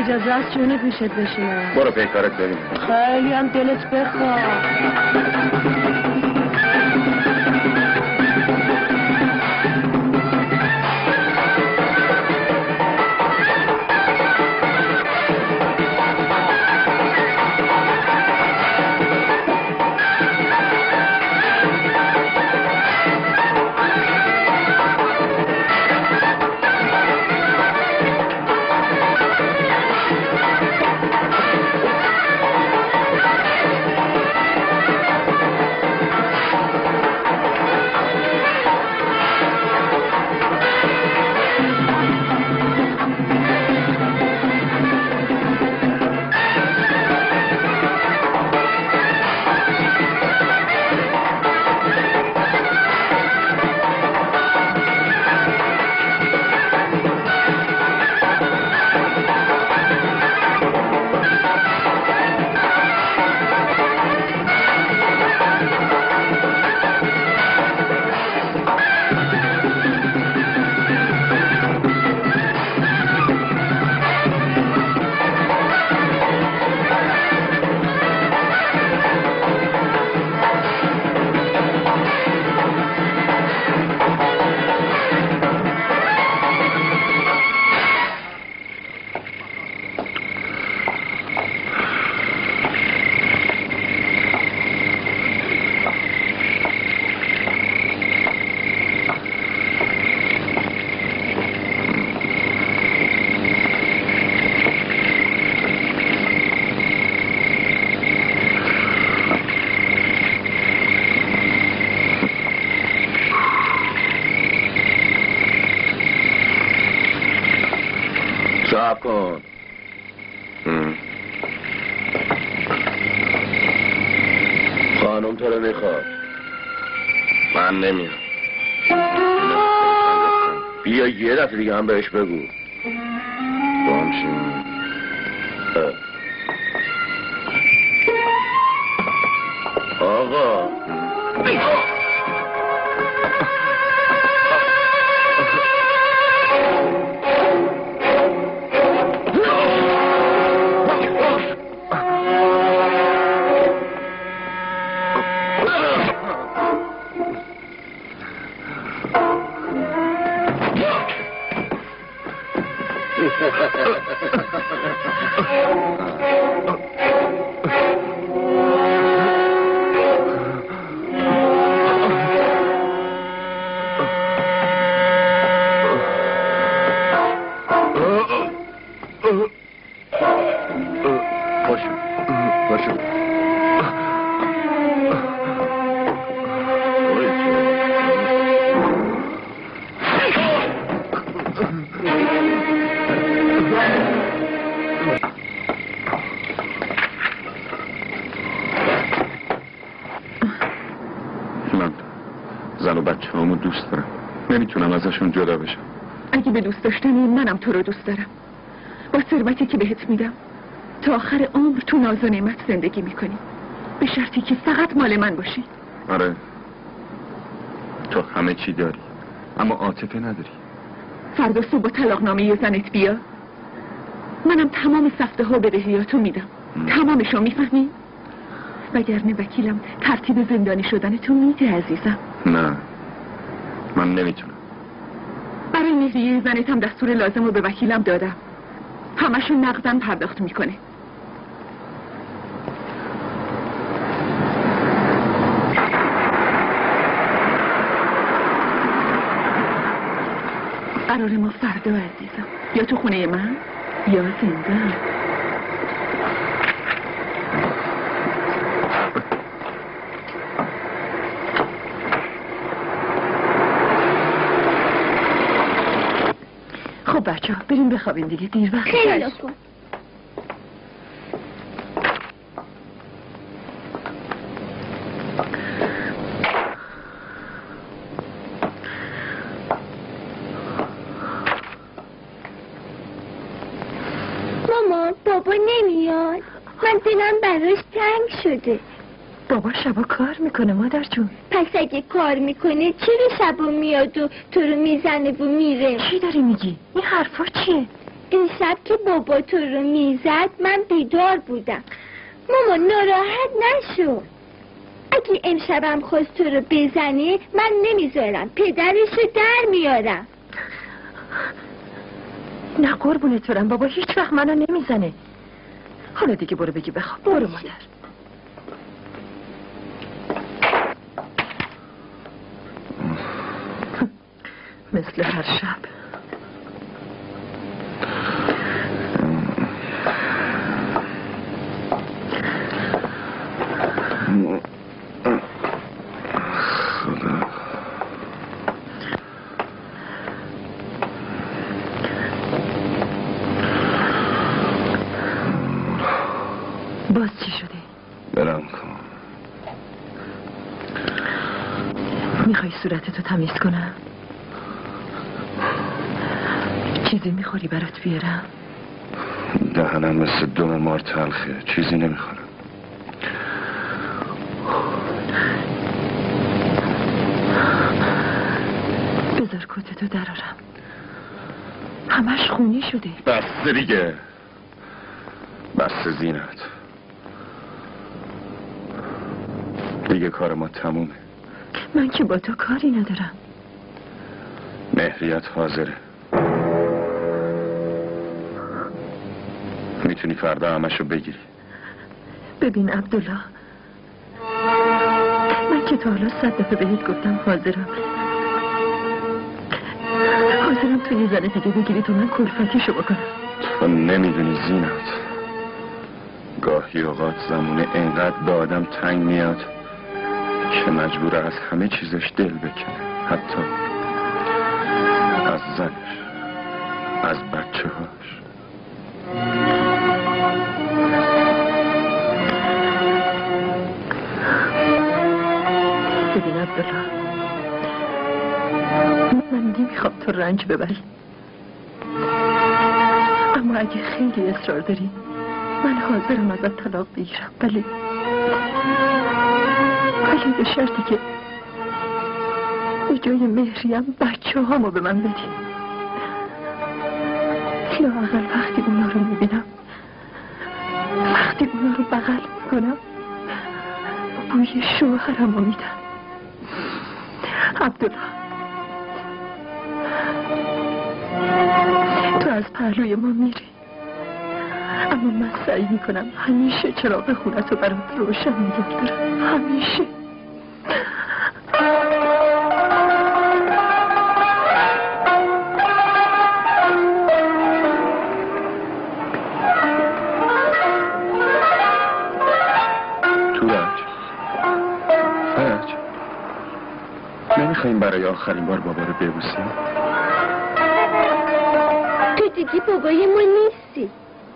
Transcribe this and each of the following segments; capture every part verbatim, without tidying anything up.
اجازه از جونت میشد بشینم. برو پیکارت ببینم. خیلی هم دلت بخواه. صبر کن. خانم تو رو میخواد. من نمیام. بیا یه دفعه دیگه هم بهش بگو. بامشین. آقا دوست دارم. نمیتونم ازشون جدا بشم. اگه به دوست داشتنی منم تو رو دوست دارم. با ثروتی که بهت میدم تا آخر عمر تو ناز و نعمت زندگی میکنی، به شرطی که فقط مال من باشی. آره تو همه چی داری اما عاطفه نداری. فردا صبح با طلاقنامه زنت بیا، منم تمام سفته ها بدهیاتو میدم. تمامشو میفهمی؟ وگرنه وکیلم ترتیب زندانی شدن تو میده عزیزم. نه من نمیتونم. برای مهریه زنت هم دستور لازم رو به وکیلم دادم، همشون نقدن پرداخت میکنه. قرار ما فردا عزیزم یا تو خونه من یا زندان. خب بچه ها بریم بخوابیم دیگه، دیر وقت. خیلی خوب. مامان بابا نمیاد، من دلم براش تنگ شده. بابا شبا کار میکنه مادر جون. پس اگه کار میکنه چرا شبا میاد و تو رو میزنه و میره؟ چی داری میگی؟ این حرفا چیه؟ این شب که بابا تو رو میزد من بیدار بودم. مامان ناراحت نشو. اگه امشبم خواست تو رو بزنه من نمیذارم، پدرش رو در میارم. نه قربونت برم، بابا هیچ وقت منو نمیزنه. حالا دیگه برو بگی بخواب. برو مادر. مثل هر شب. باز چی شده؟ برم کن. میخوای صورتتو تمیز کنم؟ چیزی میخوری برات بیارم؟ دهنم مثل دم مار تلخه، چیزی نمیخورم. بذار کتتو درارم. همش خونی شده. بس دیگه، بس زینت. دیگه کار ما تمومه. من که با تو کاری ندارم. مهریت حاضره. میتونی فردا همشو بگیری. ببین عبدالله، من که تا حالا صد دفعه بهت گفتم حاضرم. حاضرم تو یه زنه دیگه بگیری تو من کلفتیشو بکنم. تو نمیدونی زینت، گاهی اوقات زمونه انقدر به آدم تنگ میاد که مجبوره از همه چیزش دل بکنه، حتی از زنش، از بچه هاش. ببین عبدالله، من نمیخوام تو رنج ببری، اما اگه خیلی اصرار داری من حاضرم ازت طلاق بگیرم، ولی ولی به شرطی که به جای مهریم بچه هامو به من بدی. لااقل وقتی اونا رو میبینم، وقتی اونا رو بغل میکنم، بوی شوهرم رو میدم. عبدالله، تو از پهلوی ما میری، اما من سعی میکنم همیشه چراغ خونت رو برات روشن نگه دارم، همیشه. نمیخواییم برای آخرین بار بابا رو ببوسیم؟ تو دیگه بابایمون نیستی.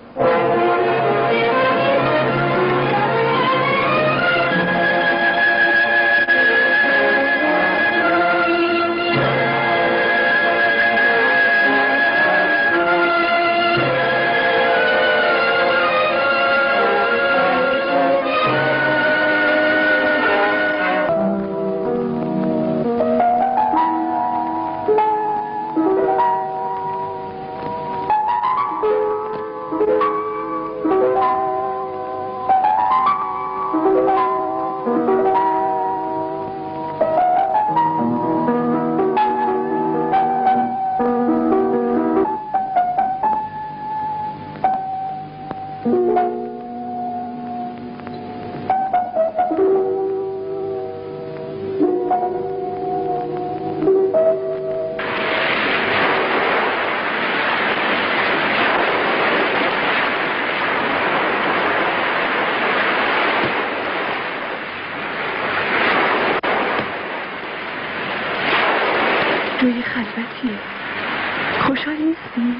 جای خلوتیه، خوشحال نیستی؟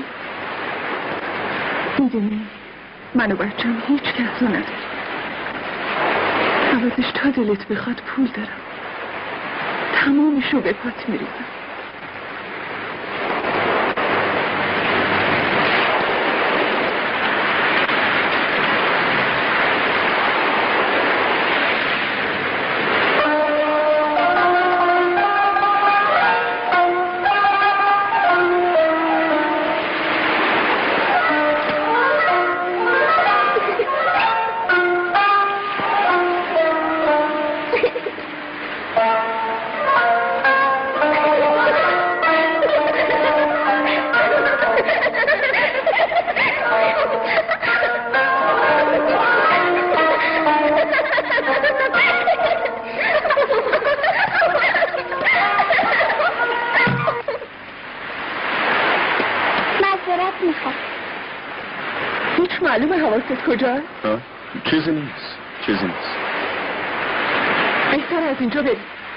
میدونی من و بچم هیچ کس رو نداریم، عوضش تا دلت بخواد پول دارم، تمامشو به پات میریزم. میخوام. هیچ معلومه حواست کجا؟ چیزی نیست چیزی نیست. بهتر از اینجا بریم.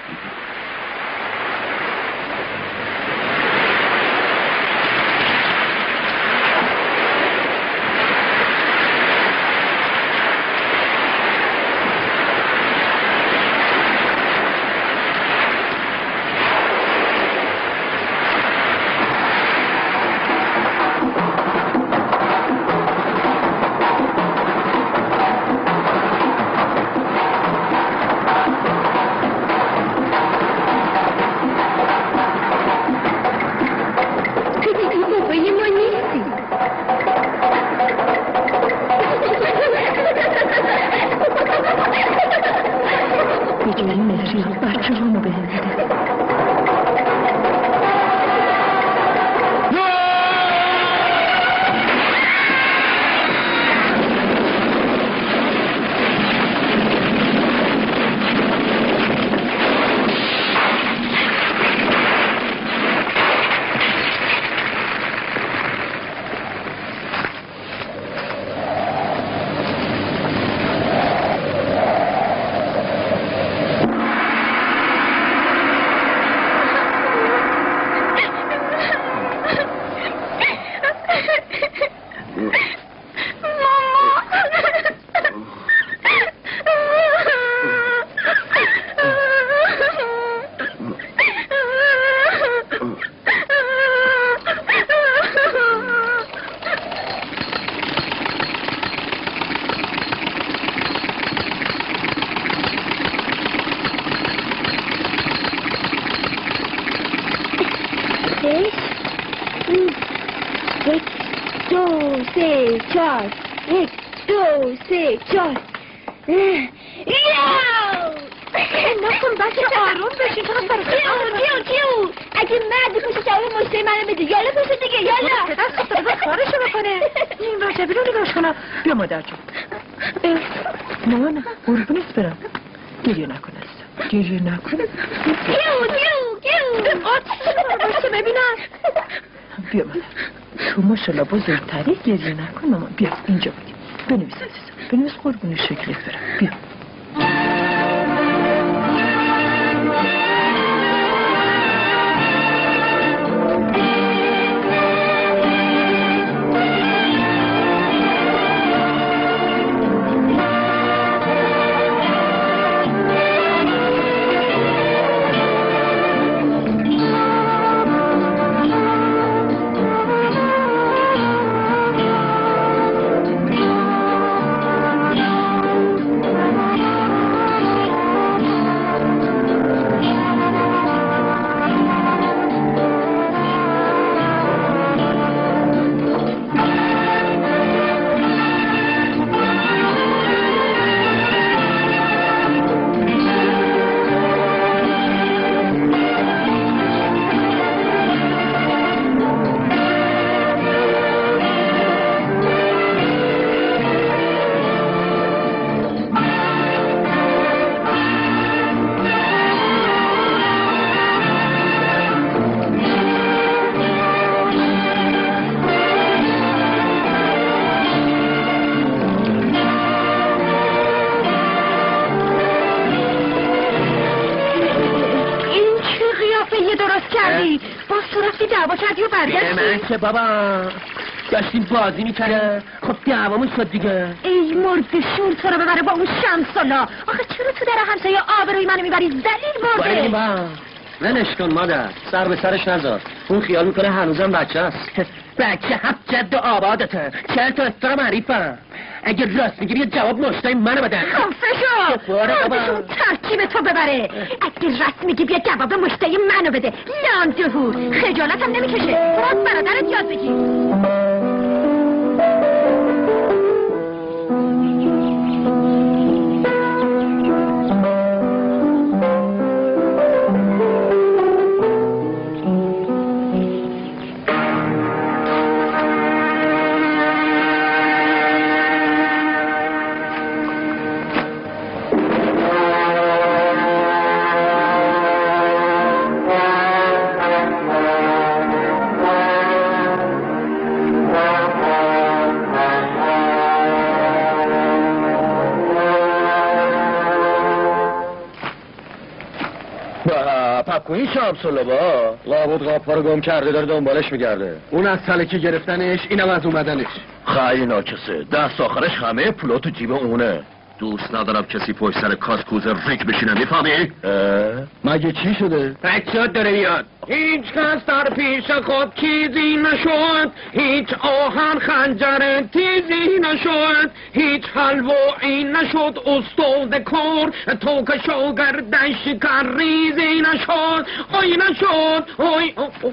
بزرگتری گریه نکن مامان. بیا اینجا بگیم بنویس عزیزم بنویس قربون شکلت برم. بیا که بابا داشتیم بازی میکنه. خب دعوامون شد دیگه. ای مرد شور تو رو ببره با اون شمسالا. آخه چرا تو در همسایه آبروی منو میبری؟ دلیل برده با ولش کن مادر، سر به سرش نذار. اون خیال میکنه هنوزم بچه است. بچه هفت جد و آبادته. چهل تا استرا معریفم. اگه راست میگی بیا جواب مشتای منو بدن. خفه شو خودشون ترکیب تو ببره. اگه راست میگی بیا جواب مشتای منو بده. لاندهو خجالت هم نمیکشه. برات برادرت یاد بگی. کن این شمس الله با لابد قاپا رو گم کرده داره دنبالش میگرده. اون از سلکی گرفتنش اینم از اومدنش. خیلی ناکسه دست آخرش همه پولا تو جیب اونه. دوست ندارم کسی پشت سر کاسکوز ریک بشینه میفهمی؟ مگه چی شده؟ بچه داره بیاد. هیچ کس در پیش خود چیزی نشد، هیچ آهن خنجر تیزی نشد، هیچ حلوایی نشد استاد کار، تو که شاگردن شکر ریزی نشد، آی نشد آی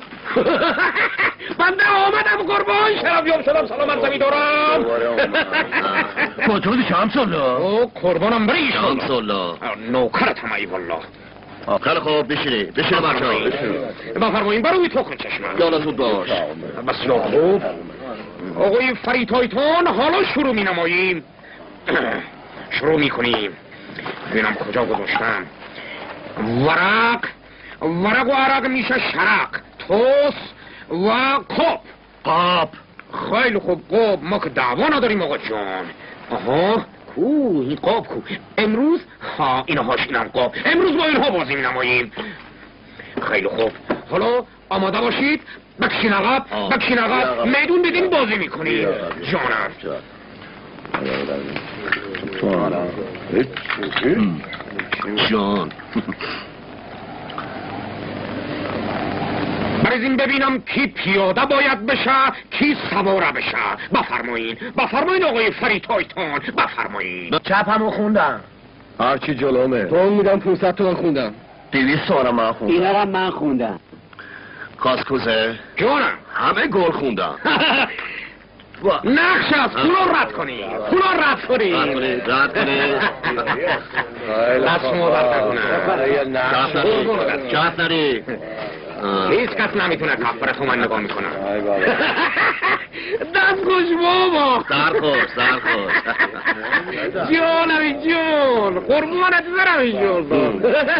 بنده آمدم قربان شرف یاب شدم سلام عرضمی دارم. کجا شمس الله؟ او قربانم بری شمس الله نوکرت هم ای والله. خیلی خوب بشینی بشینی بچه ها بفرمایین بروی تخم چشمم. یالا زود باش. بسیار خوب. آقای فریتایتان حالا شروع می نماییم. شروع می کنیم. ببینم کجا گذاشتم. ورق ورق و عرق میشه شرق، توس و قاب. قاب خیلی خوب قاب، ما که دعوا نداریم آقا جان. آها کو این قاب کو امروز ها اینهاش اینم قاب، امروز با اینها بازی می‌نماییم. خیلی خوب حالا آماده باشید، بکشین عقب بکشین عقب، میدون بدین بازی میکنید. جانم جان بریزین ببینم کی پیاده باید بشه کی سواره بشه. بفرمایین بفرمایین آقای فریتایتان بفرمایین. چپ همو خوندم. هرچی جلومه تو میدم پونصد تومن خوندم. دویست تومن من خوندم. اینا هم من خوندم. کاسکوزه جانم همه گل خوندم. نقش از پولا رد کنی پولا رد کنی رد کنی رد کنی دست مادر تکنه چهت نری هیچ کس نمیتونه کف بره تو من نگاه میکنم. دست خوش بابا سر خوش سر خوش جانمی جان قربونت برم جان.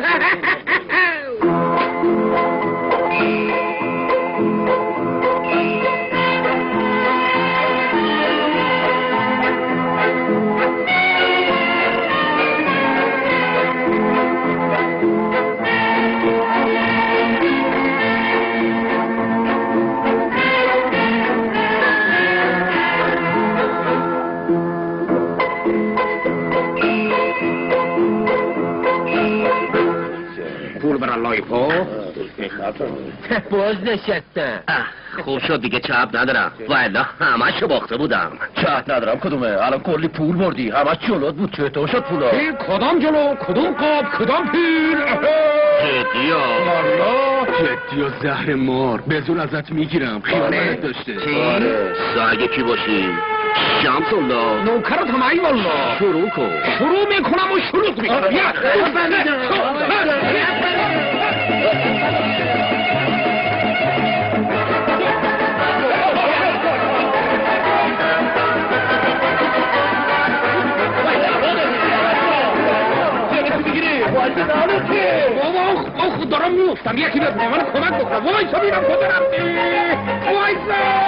پول بر الله پا باز نشستم. خوب شد دیگه چپ ندارم و الا همه باخته بودم. چپ ندارم کدومه الان کلی پول بردی همه جلوت بود چطور شد پولا؟ این کدام جلو کدام قاب کدام پیل؟ جدی ها مالا جدی ها زهر مار بزور ازت میگیرم خیانت داشته. آره سعی کی باشی شمس الله نوکرت هم ای والله. شروع کن. شروع میکنم و شروع میکنم. بیا بابا آخ دارم میفتم یکی به من کمک بکنم. وایسا میرم کجا رفتی وایسا.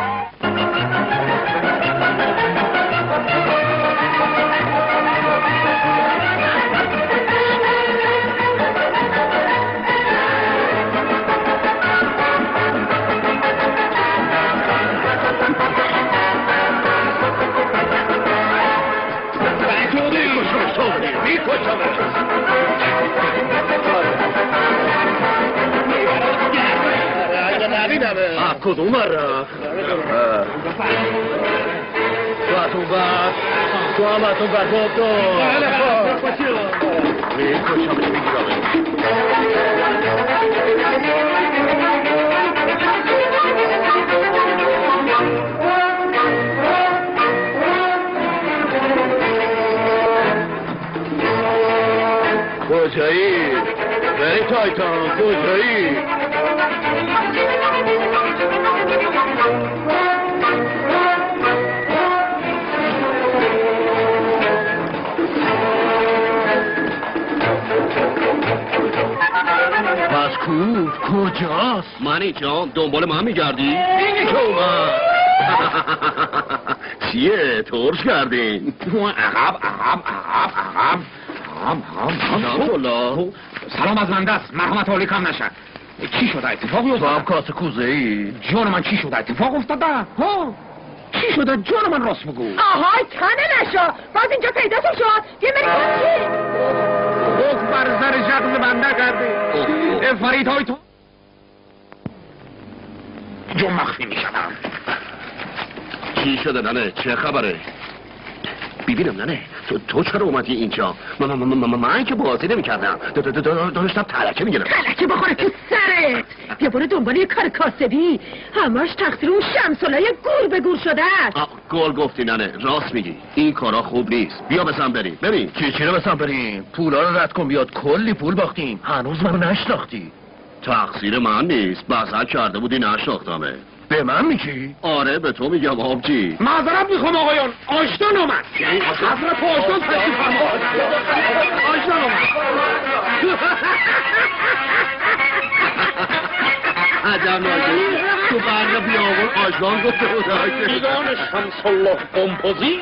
کدوم رفت؟ تو تو بر تو هم تو بر باب تو میکشمش میگیرم. کجایی؟ بری تایتان کجایی؟ پس کو کجاست؟ منی جان دنبال من میگردی؟ اینی که اومد. چیه ترش کردین؟ عقب عقب عقب عقب عقب عقب شمس الله سلام از من دست، مرحمت عالی کم نشه. چی شده؟ اتفاقی تو هم افتاده؟ کاسه کوزه ای؟ جان من چی شده؟ اتفاق افتاده؟ ها؟ چی شده؟ جان من راست بگو. آهای کنه نشا باز اینجا پیداتون شد یه مری اوه بر سر شخص بنده کرده. فرید های تو جو مخفی می شدم. چی شده ننه؟ چه خبره؟ ببینم ننه تو, تو چرا اومدی اینجا؟ من, من, من, من, من که بازی نمی کردم داشتم تلکه می گرم. تلکه بخوره تو سرت بیا برو دنبال یه کار کاسبی هماش تقصیر اون شمسالای گور به گور شده است. گل گفتی ننه راست میگی این کارا خوب نیست. بیا بسن بریم بریم. چی چی رو بسن بریم؟ پولا رو رد کن بیاد کلی پول باختیم هنوز منو نشناختی. تقصیر من نیست بزن کرده بودی نشناختمه. به من میگی؟ آره به تو میگم آبجی. معذرت میخوام آقایان آشتان آمد. حضرت آشتان تشریف فرما. آشتان آمد. عجب ناجی تو برگ بیاور آشتان گفته بود. بیگان شمس الله قمپوزی.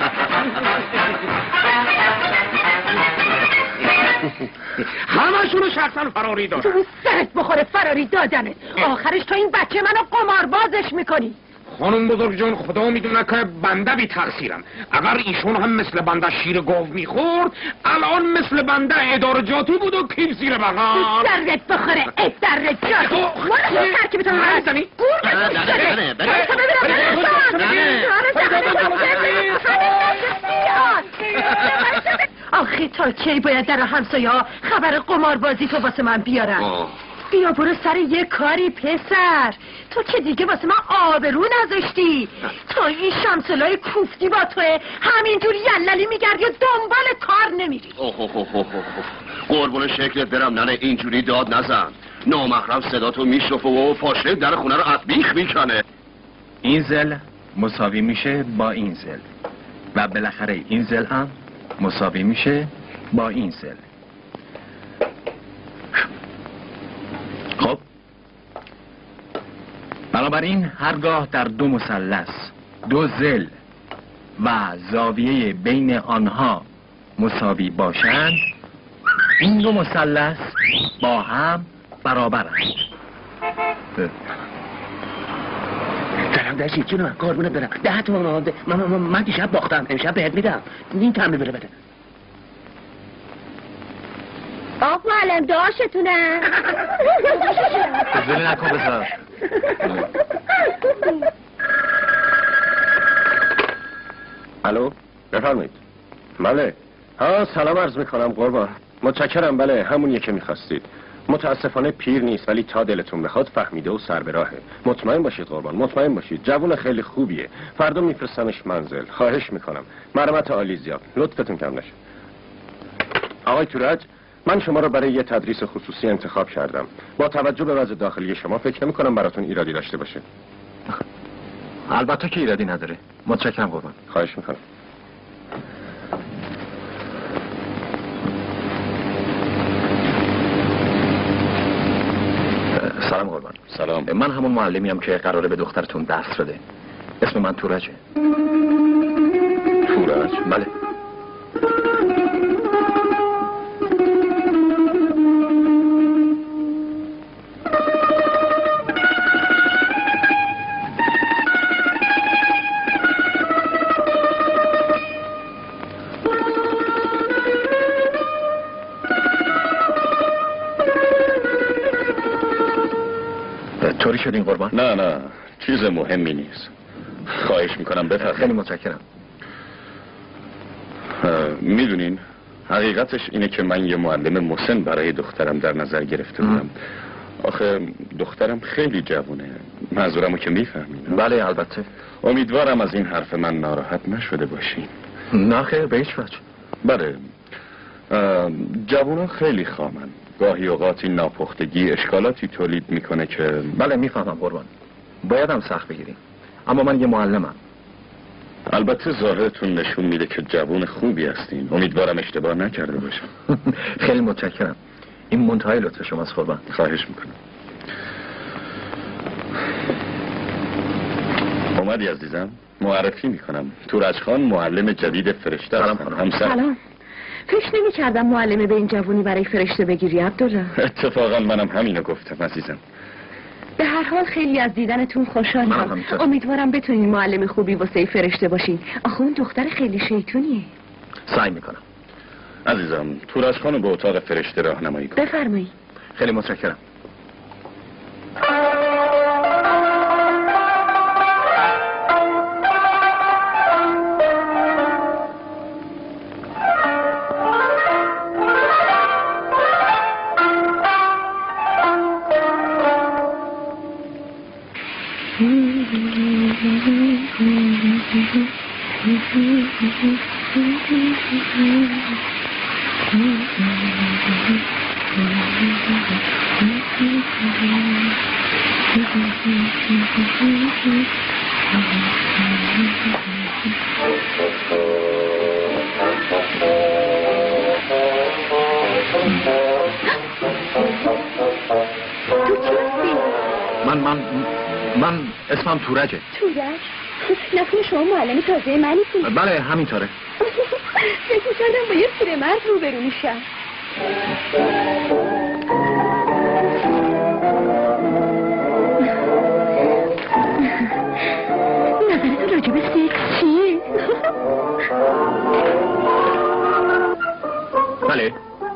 همشونو شخصا فراری دارن. تو سرت بخوره فراری دادنت آخرش تو این بچه منو قماربازش میکنی. خانم بزرگ جان خدا میدونه که بنده بی تقصیرم. اگر ایشون هم مثل بنده شیر گاو میخورد الان مثل بنده ادارجاتی بود و کیف زیر بغل. سرت بخوره ادارجاتی واسه ترکیب تو نزنی. گور به گور شده. آخی تا کی باید در همسایه ها خبر قماربازی تو واسه من بیارن؟ بیا برو سر یه کاری پسر. تو که دیگه واسه من آبرو نذاشتی. تو این شمسلای کوفتی با توه همینجور یللی میگردی و دنبال کار نمیری. اوه اوه اوه اوه قربون شکلت برم ننه اینجوری داد نزن. نامحرم صدا تو میشرفه و پاشه در خونه رو اطبیخ میکنه. این زل مساوی میشه با این زل و بالاخره این زل هم مساوی میشه با این زل. خب بنابراین هرگاه در دو مثلث دو زل و زاویه بین آنها مساوی باشند این دو مثلث با هم برابرند. سلام داشتی جونم قربونت برم. ده تومن آمده من, من, من دیشب باختم امشب بهت میدم. این تمه بره بده. آق معلم داشتونه زلی نکن بذار. الو بفرمایید. بله ها سلام عرض میکنم قربان. متشکرم. بله همونیه که میخواستید. متاسفانه پیر نیست ولی تا دلتون بخواد فهمیده و سر به راهه. مطمئن باشید قربان مطمئن باشید. جوون خیلی خوبیه. فردا میفرستمش منزل. خواهش میکنم. مرحمت عالی زیاد. لطفتون کم نشه. آقای تورج من شما رو برای یه تدریس خصوصی انتخاب کردم. با توجه به وضع داخلی شما فکر نمی‌کنم براتون ایرادی داشته باشه. البته که ایرادی نداره. متشکرم قربان. خواهش میکنم. سلام قربان. سلام. من همون معلمیم که قراره به دخترتون درس بده. اسم من تورجه. تورج؟ بله. طوری شدین قربان؟ نه نه چیز مهمی نیست. خواهش میکنم بفرمایید. خیلی متشکرم. میدونین حقیقتش اینه که من یه معلم مسن برای دخترم در نظر گرفته بودم. آخه دخترم خیلی جوونه. منظورمو که میفهمین. بله البته. امیدوارم از این حرف من ناراحت نشده باشین. نه خیر به هیچ وجه. بله جوونا خیلی خامن. گاهی اوقات این ناپختگی اشکالاتی تولید میکنه که بله میفهمم قربان. بایدم سخت بگیریم اما من یه معلمم. البته ظاهرتون نشون میده که جوون خوبی هستین. امیدوارم اشتباه نکرده باشم. خیلی متشکرم. این منتهای لطف شماست قربان. خواهش میکنم. اومدی عزیزم معرفی میکنم. تورج خان معلم جدید فرشته سلام هستم. خانم. همسر. سلام فکر نمی کردم معلمه به این جوونی برای فرشته بگیری عبدالله. اتفاقا منم همینو گفتم عزیزم. به هر حال خیلی از دیدنتون منم خوشحالم. همینطور. امیدوارم بتونین معلم خوبی واسه فرشته باشین. آخه اون دختر خیلی شیطونیه. سعی میکنم. عزیزم تورج خانو به اتاق فرشته راهنمایی کن. بفرمایید. خیلی متشکرم. من من من اسمم تورجه. تورج؟ نکنه شما معلم تازه منیتون؟ بله همینطوره. فکر می‌کردم با یه پیرمرد روبرو میشم. نظرتون راجب سکس چیه؟ بله.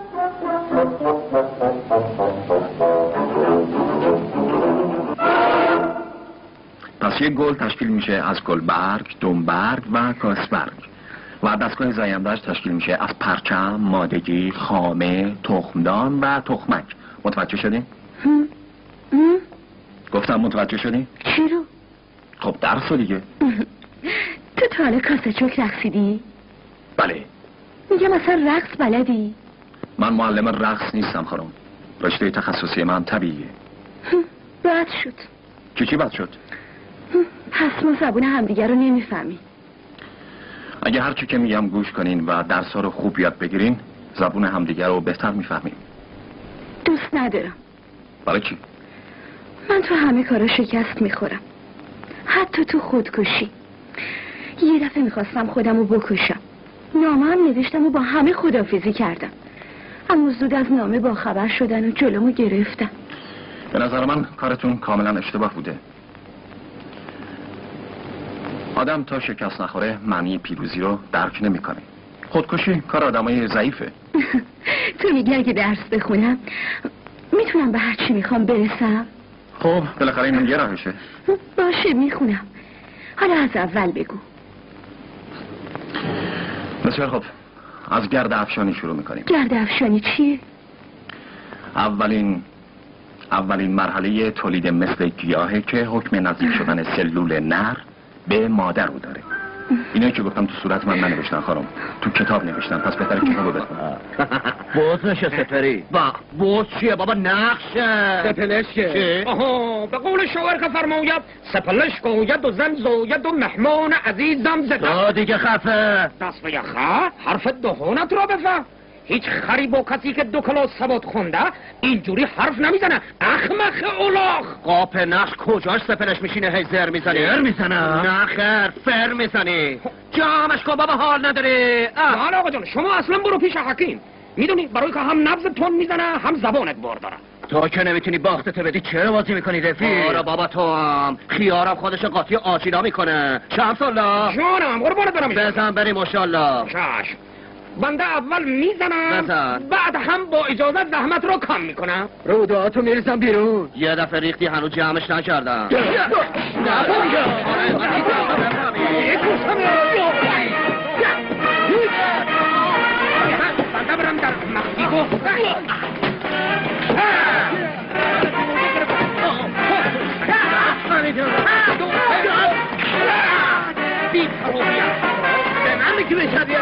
پس یک گل تشکیل میشه از گلبرگ، دنبرگ و کاسبرگ و دستگاه زاینده‌اش تشکیل میشه از پرچم، مادگی، خامه، تخمدان و تخمک. متوجه شدین؟ هم؟ هم؟ گفتم متوجه شدین؟ چی رو؟ خب درس رو دیگه. تو تا حالا کاسه چوک رقصیدی؟ بله. میگم اصلا رقص بلدی؟ من معلم رقص نیستم خانم. رشته تخصصی من طبیعیه. هم، بد شد. چی چی بد شد؟ هم، پس ما زبون همدیگر رو نمیفهمیم. اگه هر چی که میگم گوش کنین و درس‌ها رو خوب یاد بگیرین زبون همدیگر رو بهتر میفهمیم. دوست ندارم. برای چی؟ من تو همه کارا شکست میخورم، حتی تو خودکشی. یه دفعه میخواستم خودم رو بکشم، نامه هم نوشتم و با همه خداحافظی کردم، اما زود از نامه با خبر شدن و جلومو گرفتن. به نظر من کارتون کاملا اشتباه بوده. آدم تا شکست نخوره معنی پیروزی رو درک نمیکنه. خودکشی کار آدمای ضعیفه. تو میگی اگه درس بخونم میتونم به هر چی میخوام برسم؟ خب بالاخره این یه راهشه. باشه میخونم. حالا از اول بگو. بسیار خب، از گرد افشانی شروع میکنیم. گرد افشانی چیه؟ اولین اولین مرحله تولید مثل گیاهه که حکم نزدیک شدن سلول نر به مادر رو داره. اینایی که گفتم تو صورت من ننوشتن خانم، تو کتاب نوشتن، پس بهتره کتابو بخونم. بوز نشه سپری. با بوز چیه بابا؟ نقشه سپلش که آها به قول شاعر که فرماید سپلش گوید و زن زوید و مهمان عزیزم زده. تا دیگه خفه. دست به یخه حرف دهانت را بفهم. هیچ خری با کسی که دو کلاس سواد خونده اینجوری حرف نمیزنه. اخمخ اولاخ. قاپ نقش کجاش سپلش میشینه هی زر میزنی؟ زر میزنه؟ نه خیر فر میزنی. جامش کن بابا حال نداری. حالا آقا جان شما اصلا برو پیش حکیم. میدونی برای که هم نبض تون میزنه هم زبانت بار داره. تو که نمیتونی باختت بدی چرا بازی میکنی رفیق؟ آره بابا تو هم خیارم خودش قاطی آشینا میکنه. شمس الله جانم قربانت برم. بزن بریم ماشاءالله. چشم. بنده اول میزنم بزن. بعد هم با اجازت زحمت رو کم میکنم. روداتو میریزم بیرون. یه دفعه ریختی هنوز جمعش نکردم. بنده برم در مکسیکو. بی تروبیت به من میگی بشدی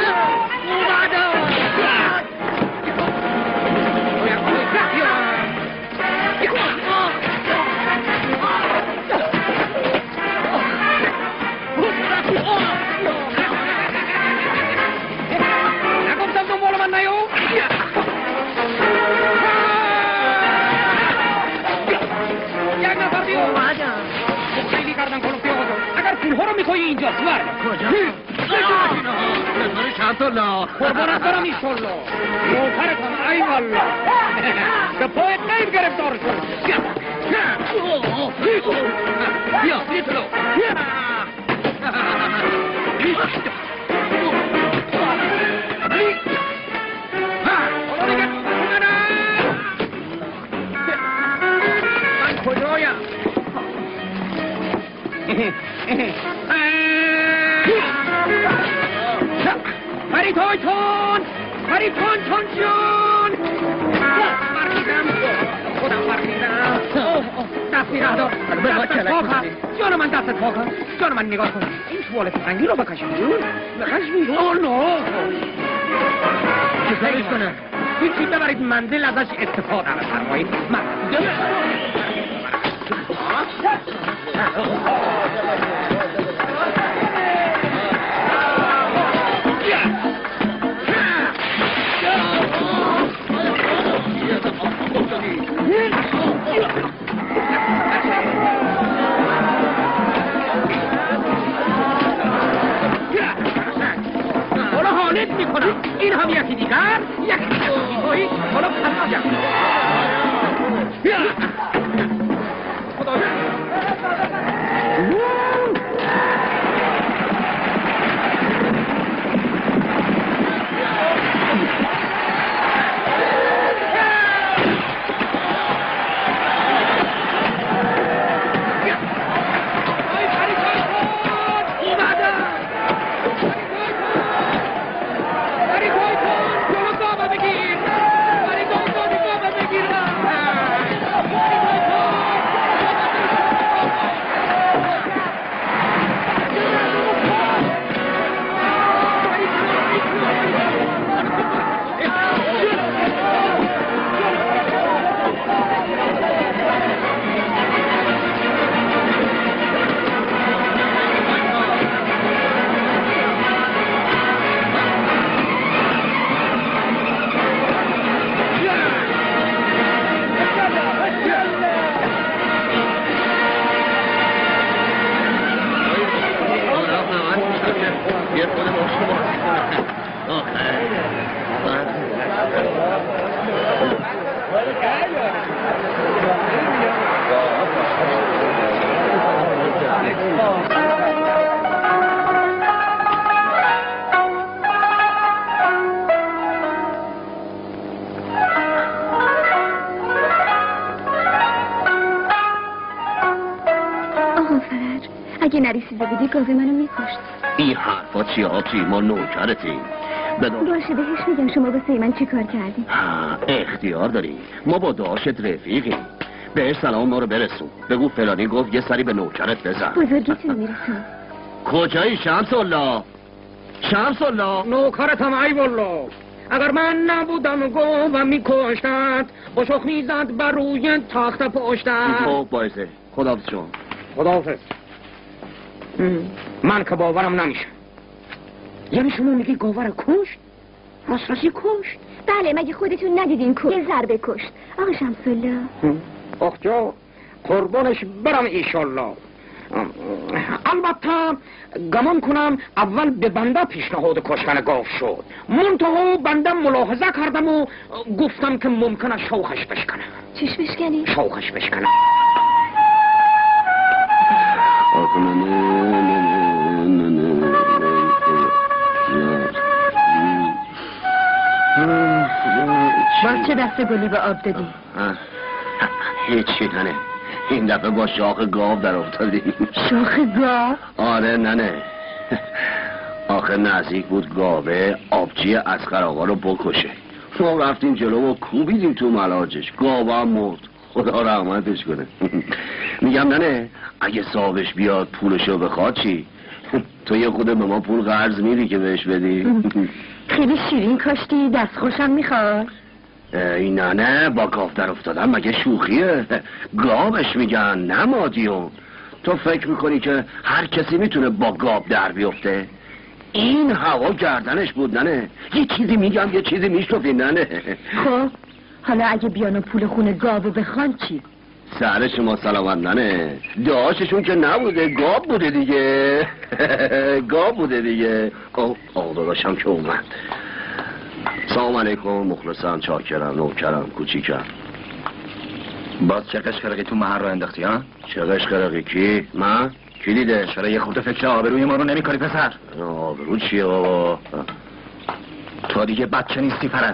نگفتم دنبال من نیو. یک نفر بیو خیلی کردن کلوپی آقا. اگر پولها رو میخوایی اینجا سوار. کجا؟ چند تا لا قربانت برم ایشالله نوکرتم ای والله به پایت قید گرفتار شد بیا بیا تو من کجایم فرید های تون فرید تون تون جون برخیدم خودم برخیدم دست میره دار دستت پاک هست جان من دستت پاک هست جان من نگاه کن این شوال فرنگی رو بکشم بیرون بکش بیرون اوه نه چه کنم هیچی ببرید منزل ازش استفاده بفرمایید من حالا حالت میکنم این هم یکی دیگر یکی دیگه حالا پس خدا اگه نرسیده بودی گاوه منو میکشت. این حرفا چی آتی؟ ما نوکرتیم. باشه بهش میگم شما واسه من چی کار کردی؟ ها اختیار داری. ما با داشت رفیقیم. بهش سلام ما رو برسون. بگو فلانی گفت یه سری به نوکرت بزن. بزرگیتون میرسون. کجایی شمس الله؟ شمس الله نوکرتم ای والله. اگر من نبودم گفت میکشتت با شخ میزد بر روی تخت پشتت. خب باشه خداحافظ جون. خداحافظ. من که باورم نمیشه. یعنی شما میگی گاوه کشت؟ راست راستی کشت؟ بله مگه خودتون ندیدین کشت؟ یه ضربه کشت آقا شمسالله. آخ جا قربانش برم ایشالله. البته گمان کنم اول به بنده پیشنهاد کشتن گاو شد، منتها بنده ملاحظه کردم و گفتم که ممکنه شوخش بشکنه. چیش بشکنی؟ شوخش بشکنه. باز چه دسته گلی به آب دادی؟ هیچی ننه، این دفعه با شاخ گاو در افتادی. شاخ گاو؟ آره ننه، آخه نزدیک بود گاوه آبجی اصغر آقا رو بکشه. ما رفتیم جلو و کوبیدیم تو ملاجش، گاوه هم مرد. خدا رحمتش کنه. میگم ننه اگه صاحبش بیاد پولشو بخواد چی؟ تو یه خود به ما پول قرض میدی که بهش بدی؟ خیلی شیرین کاشتی، دست خوشم میخواد. این ننه با گاو در افتادن مگه شوخیه؟ گاوش میگن نه مادیون. تو فکر میکنی که هر کسی میتونه با گاو در بیفته؟ این هوا گردنش بود ننه. یه چیزی میگم یه چیزی میشنفی ننه. خب حالا اگه بیان و پول خونه گاوو بخوان چی؟ سهر شما سلامت ننه. داشتشون که نبوده، گاب بوده دیگه. گاب بوده دیگه. آقا داداشم که اومد. سلام علیکم، مخلصم، چاکرم، نوکرم، کوچیکم. باز چه قشقرقی تو محل رو انداختی ها؟ چه قشقرقی کی؟ من؟ کی دیده؟ چرا یه خورده فکر آبروی ما رو نمی کاری پسر؟ آبرو چیه بابا؟ تو دیگه بچه نیستی فرج.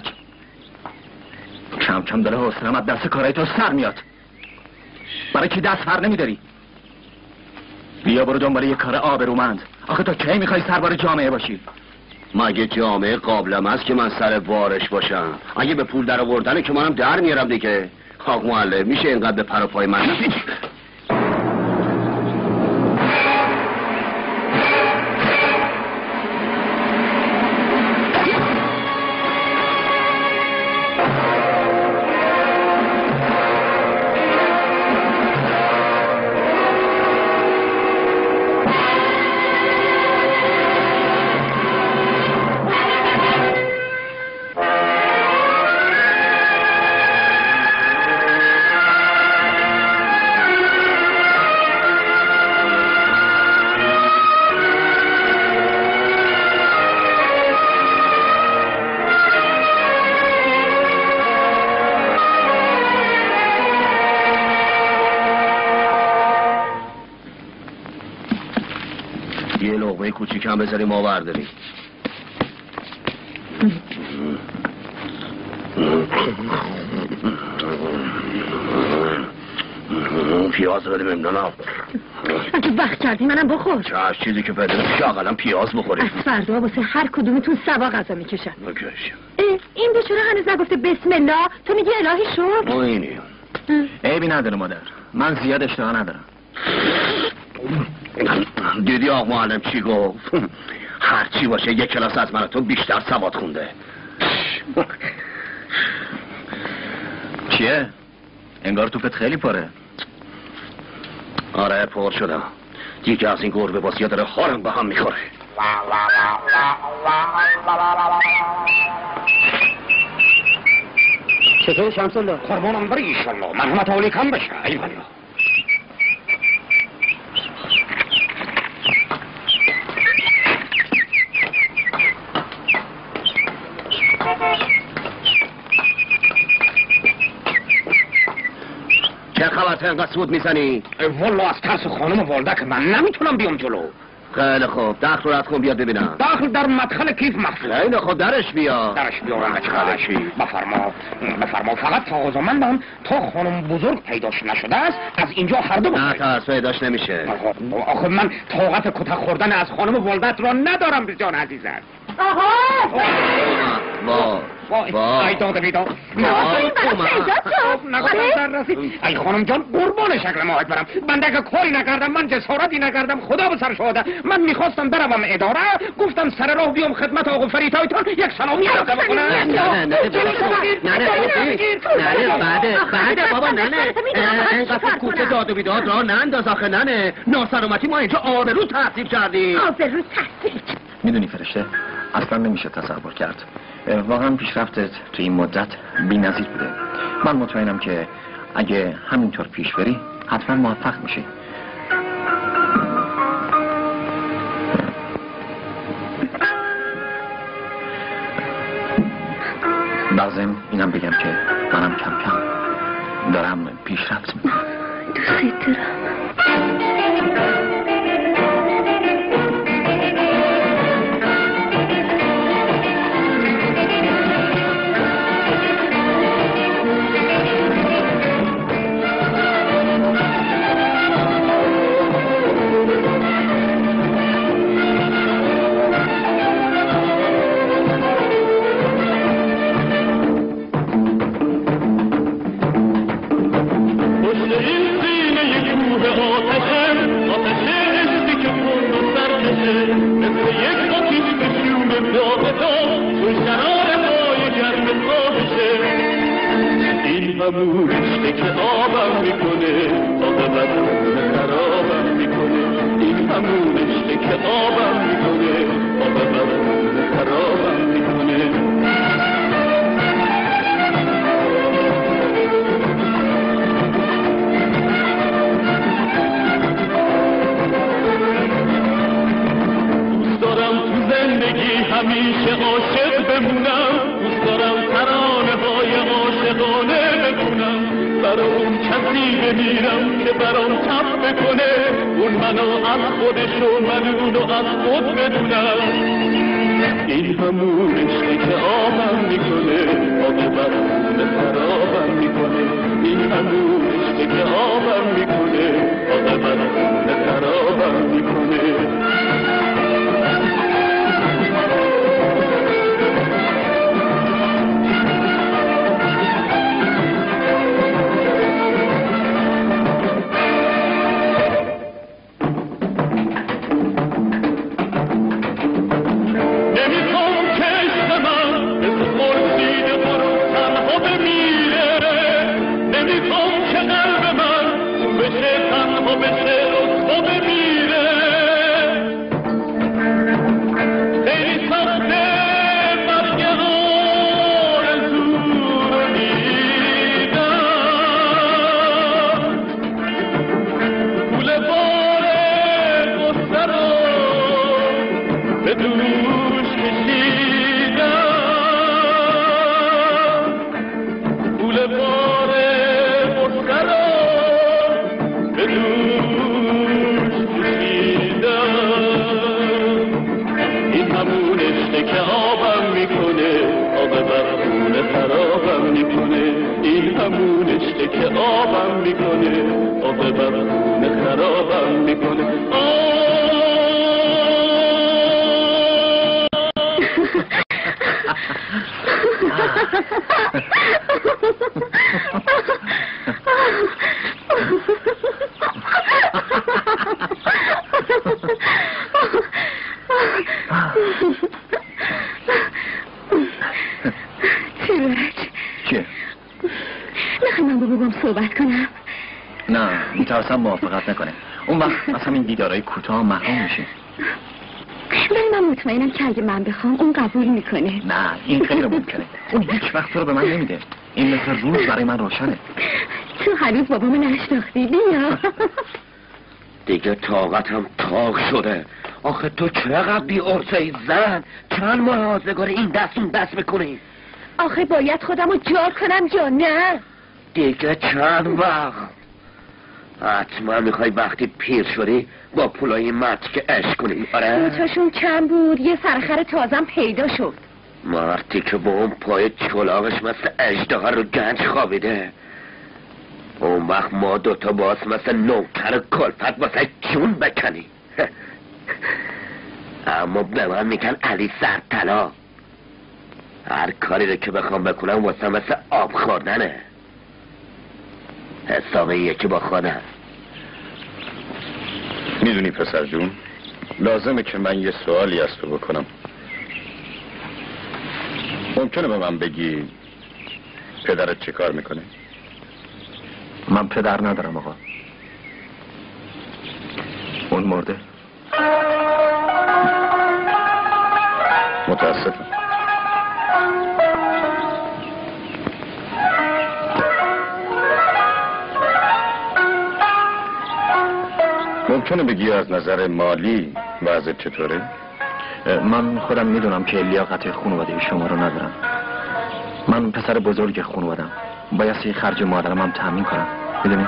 کم کم داره حسنم از دست کارهای تو سر میاد. برای کی دست فر نمیداری؟ بیا برو دنبال یه کار آبرومند. آخه تو کی میخوای سربار جامعه باشی؟ مگه جامعه قابلم است که من سر وارش باشم؟ اگه به پول در آوردنه که منم در میارم دیگه. خاک معلم میشه اینقدر به پر و پای من نفید؟ یه لقمه کوچیک هم بذاریم ما برداریم. پیاز بدیم امدانا. اگه وقت کردی منم بخور. چه چیزی که بدونه پیش اقلم پیاز بخوریم. از فردا واسه هر کدومتون سوا غذا میکشن. بکش. این بیچاره هنوز نگفته بسم الله، تو میگی الهی شکر؟ ما اینیم. عیبی نداره مادر، من زیاد اشتها ندارم. دیدی آقا معلم چی گفت؟ هر چی باشه یک کلاس از من تو بیشتر سواد خونده. چیه؟ انگار توپت خیلی پره. آره پر شدم. دیگه از این گربه باسیا داره خارم به هم میخوره. چطور شمسالله؟ قربانم بری ایشالله، مرحمت عالی کم بشه. ای والا چه خبر تو اینقدر سود میزنی؟ والا از ترس خانم والده که من نمیتونم بیام جلو. خیلی خوب، دخل رو رد کن بیاد ببینم. داخل در مدخل کیف محفوظ. خیلی خوب، درش بیا. درش بیارم چی؟ بفرما بفرما. فقط تقاضامندم تا خانم بزرگ پیداش نشده است از اینجا هر دو نه ترس پیداش نمیشه. آخه من طاقت کتک خوردن از خانم والدت را ندارم جان عزیزم. آها وای وای ای داده بیداد ای خانم جان قربان شکل ماهت برم. بنده که کاری نکردم، من جسارتی نکردم، خدا به سر شهاده. من میخواستم بروم اداره، گفتم سر راه بیام خدمت آقا فریدایتان یک سلامی رفته بکنم. نه نه نه نه نه بعده بعده بابا نه نه اینقدر کوفته داد و بیداد را ننداز آخه نه نه ناسلامتی ما اینجا آبرو تحصیل کردیم. آبرو تحصیل. میدونی فرشته اصلا نمیشه تصور کرد. واقعا پیشرفتت تو این مدت بی‌نظیر بوده. من مطمئنم که اگه همینطور پیش بری حتما موفق میشی. بعضیم اینم بگم که منم کم کم دارم پیشرفت میکنم. دوست دارم. همونه که آبم میکنه تا به بدن خرابم میکنه. این همونه که آبم میکنه تا به بدن خرابم میکنه. همیشه عاشق بمونم، دوست دارم ترانه های عاشقانه بکنم، برا اون کسی بمیرم که برام تب بکنه، اون منو از خودش و من اونو از خود بدونم. این همون عشقی که آبم میکنه، عاقبت خونه خرابم میکنه. این همون عشقی که آبم میکنه، عاقبت خونه خرابم میکنه. میترسم موافقت نکنه. اون وقت از همین دیدارهای کوتاه محروم میشه. ولی من مطمئنم که اگه من بخوام اون قبول میکنه. نه این غیر ممکنه. اون هیچ وقت تو رو به من نمیده. این مثل روز برای من روشنه. تو هنوز بابامو نشناختی. بیا دیگه طاقتم تاق شده. آخه تو چقدر بی ارسه زن، چند ماه آزگار این دست اون دست بکنی؟ آخه باید خودم رو جار کنم یا نه؟ دیگه چند وقت؟ حتما میخوای وقتی پیر شدی با پولای مت که عشق کنی؟ آره؟ دوتاشون کم بود، یه سرخر تازم پیدا شد. مردی که با اون پای چلاقش مثل اژدها رو گنج خوابیده، اون وقت ما دوتا باز مثل نوکر کلفت واسه جون بکنی. اما به من میگن علی سرطلا. هر کاری رو که بخوام بکنم واسه مثل آب خوردنه. حساب یکی با خودم. میدونی پسر جون، لازمه که من یه سوالی از تو بکنم. ممکنه به من بگی پدرت چه کار میکنه؟ من پدر ندارم آقا. اون مرده. متاسفم. ممکنه بگی از نظر مالی وضعیت چطوره؟ من خودم میدونم که لیاقت خانواده شما رو ندارم. من پسر بزرگ خانوادم، بایستی خرج مادرم هم تأمین کنم. میدونی؟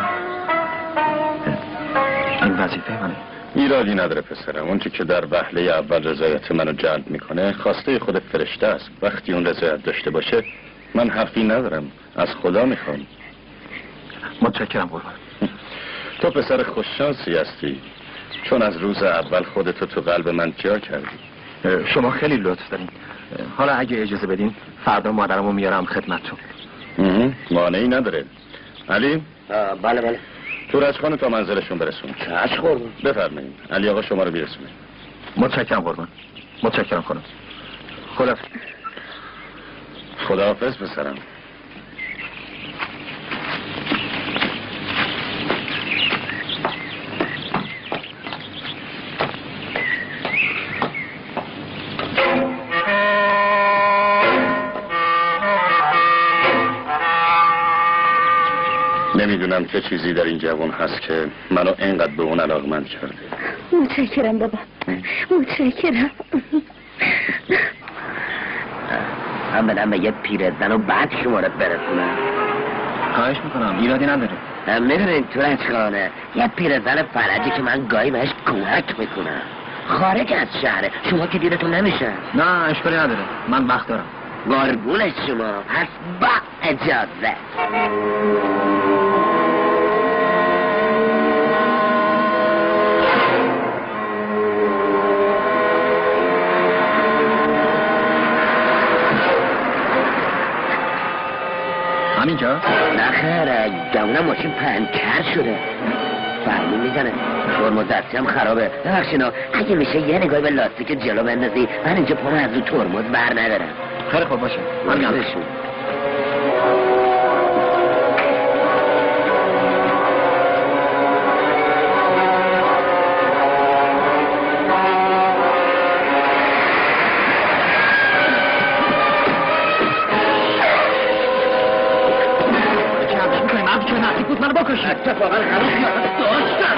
این وظیفه منه. ایرادی نداره پسرم. اون چی که در وهله اول رضایت منو جلب میکنه خواسته خود فرشته است. وقتی اون رضایت داشته باشه من حرفی ندارم، از خدا میخوام. متشکرم قربان. تو پسر خوششانسی هستی، چون از روز اول خودتو تو قلب من جا کردی. شما خیلی لطف دارین. حالا اگه اجازه بدین فردا مادرمو میارم خدمتتون. مانعی نداره. علی؟ بله بله. تو رجخانو تا منزلشون برسون. چشم قربان. بفرمایید. علی آقا شما رو بیرسونه. متشکرم قربان. متشکرم خانم. خدا خداحافظ پسرم. نمیدونم چه چیزی در این جوان هست که منو اینقدر به اون علاقمند کرده. متشکرم بابا. متشکرم. میخوام بدم به یه پیرزن و بعد شمارت برسونم. خواهش میکنم ایرادی نداره. میدونین تورج خانه یه پیرزن فرجی که من گاهی بهش کمک میکنم، خارج از شهره، شما که دیرتون نمیشه. نه اشکالی نداره، من وقت دارم. قربونش شما، پس با اجازه. همینجا؟ نه خیره، گمونم ماشین پنکر شده، فرمون میزنه، ترمز دستی هم خرابه. ببخشینا اگه میشه یه نگاهی به لاستیک جلو بندازی، من اینجا پامو از رو ترمز بر ندارم. خیلی خوب باشه، من میام. منو بکشی. اتفاقا همون خیالت داشتم.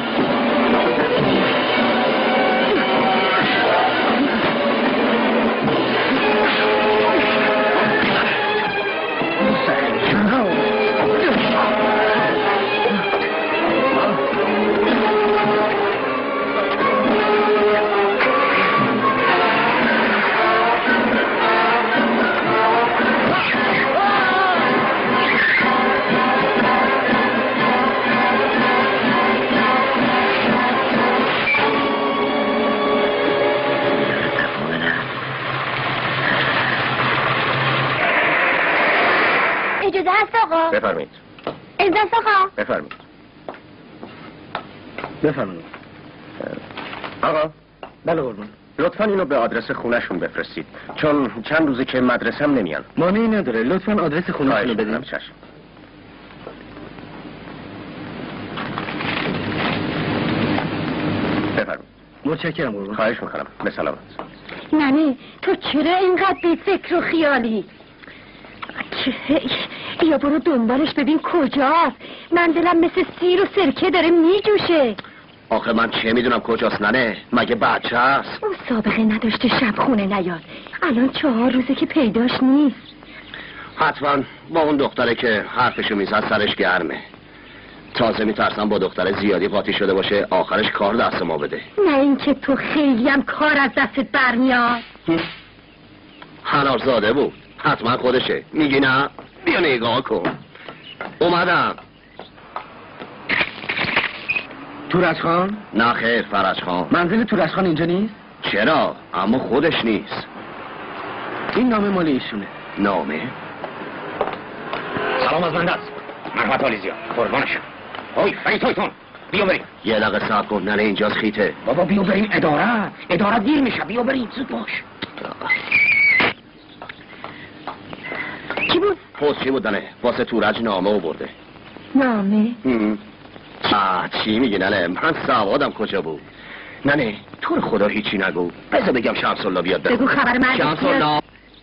اجازه هست آقا؟ بفرمایید. اجازه هست آقا؟ بفرمایید. بفرمایید. آقا. بله قربان. لطفاً اینو به آدرس خونه‌شون بفرستید، چون چند روزه که مدرسه هم نمیان. مانعی نداره، لطفاً آدرس خونه‌شون رو بدید. چشم. بفرمایید. متشکرم قربان. خواهش می‌کنم. به سلامت. ننی تو چرا اینقدر بی فکر و خیالی؟ بیا برو دنبالش ببین کجاست. من دلم مثل سیر و سرکه داره میجوشه. آخه من چه میدونم کجاست ننه؟ مگه بچه هست؟ اون سابقه نداشته شب خونه نیاد، الان چهار روزه که پیداش نیست. حتما با اون دختره که حرفشو میزد سرش گرمه. تازه میترسم با دختر زیادی قاطی شده باشه آخرش کار دست ما بده. نه اینکه تو خیلی هم کار از دستت برمیاد. هنار زاده بود، حتما خودشه. میگی نه؟ بیا نگاه کن. اومدم. تورج خان؟ نه خیر فرج خان. منزل تورج خان اینجا نیست؟ چرا؟ اما خودش نیست. این نامه مال ایشونه. نامه؟ سلام از من است. مرحمت آلی زیاد. قربانشم. اوی فریتایتون بیا بریم. یه دقیقه صبر کن ننه اینجاست خیته. بابا بیا بریم اداره. اداره دیر میشه، بیا بریم زود باش. کی بود؟ پست چی بود ننه؟ واسه تورج نامه او برده. نامه؟ آه چی میگی ننه؟ من سوادم کجا بود؟ ننه تو رو خدا هیچی نگو. بذار بگم شمسالله بیاد برم. بگو خبر من شمسالله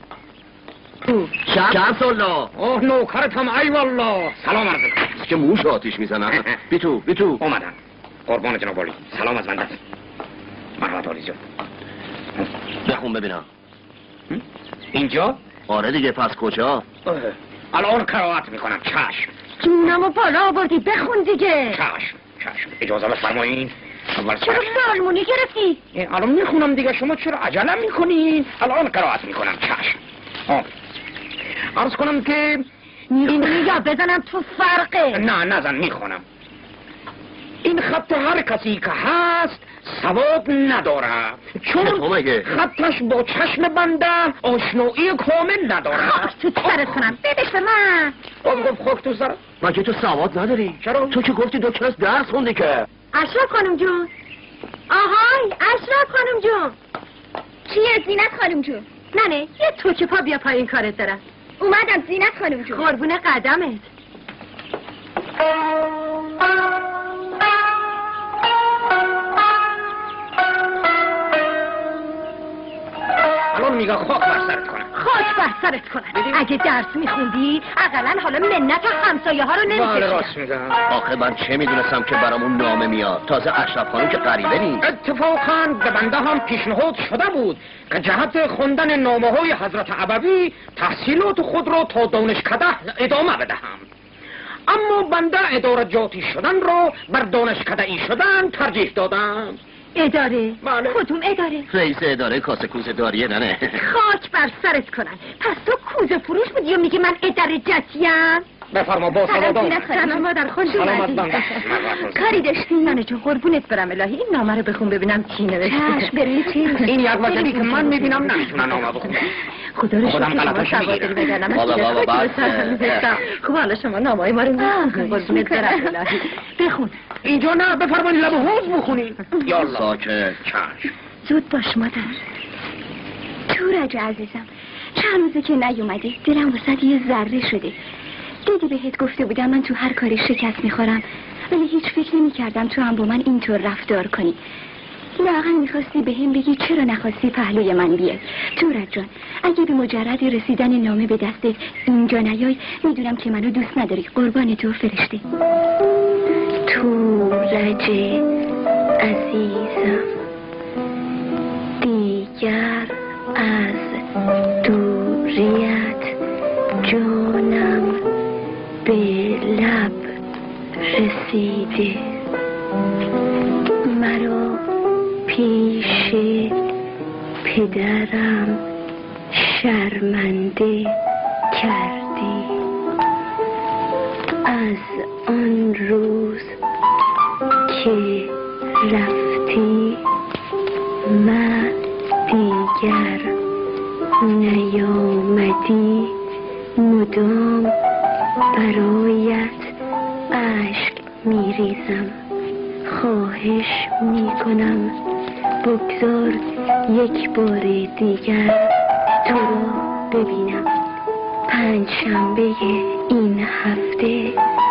شمسالله. اوه نوکرت هم ای والله. سلام عرض میکنم. که موش آتیش میزنن. بی تو بی تو اومدن. قربان جناب عالی. سلام از من است. مرحبا عالی جان. بخون ببینم. اینجا؟ آره دیگه پس کجا؟ الان قرائت میکنم. چشم. جونمو بالا آوردی بخون دیگه. چشم چشم. اجازه بفرمایید. اول چرا سالمونی گرفتی؟ الان میخونم دیگه، شما چرا عجله میکنین؟ الان قرائت میکنم. چشم. آه. عرض کنم که میخونی یا بزنم تو فرقه؟ نه نزن، میخونم. این خط هر کسی که هست سواد نداره، چون خطش با چشم بنده آشنایی کامل نداره. خاک تو سرت کنم، بدش به من. خب خب خاک تو سرت. مگه تو سواد نداری؟ چرا؟ تو که گفتی دو کلاس درس خوندی که. اشرف خانم جون. آهای اشرف خانم جون. چیه زینت خانم جون؟ نه نه یه توچه پا بیا پایین کارت دارم. اومدم زینت خانم جون. قربون قدمت. الان میگه خاک بر سرت کنم. خاک بر سرت کنم. اگه درس میخوندی اقلا حالا منت همسایه ها رو بله نمیکشی. راست میگم. آخه من چه میدونستم که برامون نامه میاد. تازه اشرف خانم که غریبه نیست. اتفاقا به بنده هم پیشنهاد شده بود که جهت خوندن نامه های حضرت ابوی تحصیلات خود را تا دانشکده ادامه بدهم. اما بنده اداره جاتی شدن را بر دانشکده ای شدن ترجیح دادم. اداره؟ بله. کدوم اداره؟ رئیس اداره کاسه کوزه داریه ننه. خاک بر سرت کنن. پس تو کوزه فروش بودی و میگی من اداره جاتیم؟ بفرما با سلام. سلام مادر خوش سلامت اومدی. بنده. کاری داشتی؟ ننه جون قربونت برم الهی این نامه رو بخون ببینم چی نوشته. چشم برای چی؟ این یک وجبی که من میبینم نمیتونم نامه بخونم. خدا رو خودم شکر شما غلطش سواداری میگیرم. بگنم. بابا بابا بس. خب حالا شما نامه ما رو میخون. قربونت برم الهی. بخون. اینجا نه بفرمایید لب حوض بخونید. یالا ساکت. چشم. زود باش مادر. تورج عزیزم چند روزه که نیومدی دلم واسه یه ذره شده. دیدی بهت گفته بودم من تو هر کاری شکست میخورم ولی هیچ فکر نمی کردم تو هم با من اینطور رفتار کنی. لااقل میخواستی به هم بگی چرا نخواستی پهلوی من بیای. تورج جان اگه به مجرد رسیدن نامه به دستت اینجا نیای میدونم که منو دوست نداری. قربان تو فرشته. تورج عزیزم دیگر از دوریت جانم به لب رسیده. مرا پیش پدرم شرمنده کردی. از آن روز که رفتی من دیگر نیامدی. مدام برایت اشک میریزم. خواهش میکنم بگذار یک بار دیگر تو را ببینم. پنج شنبه این هفته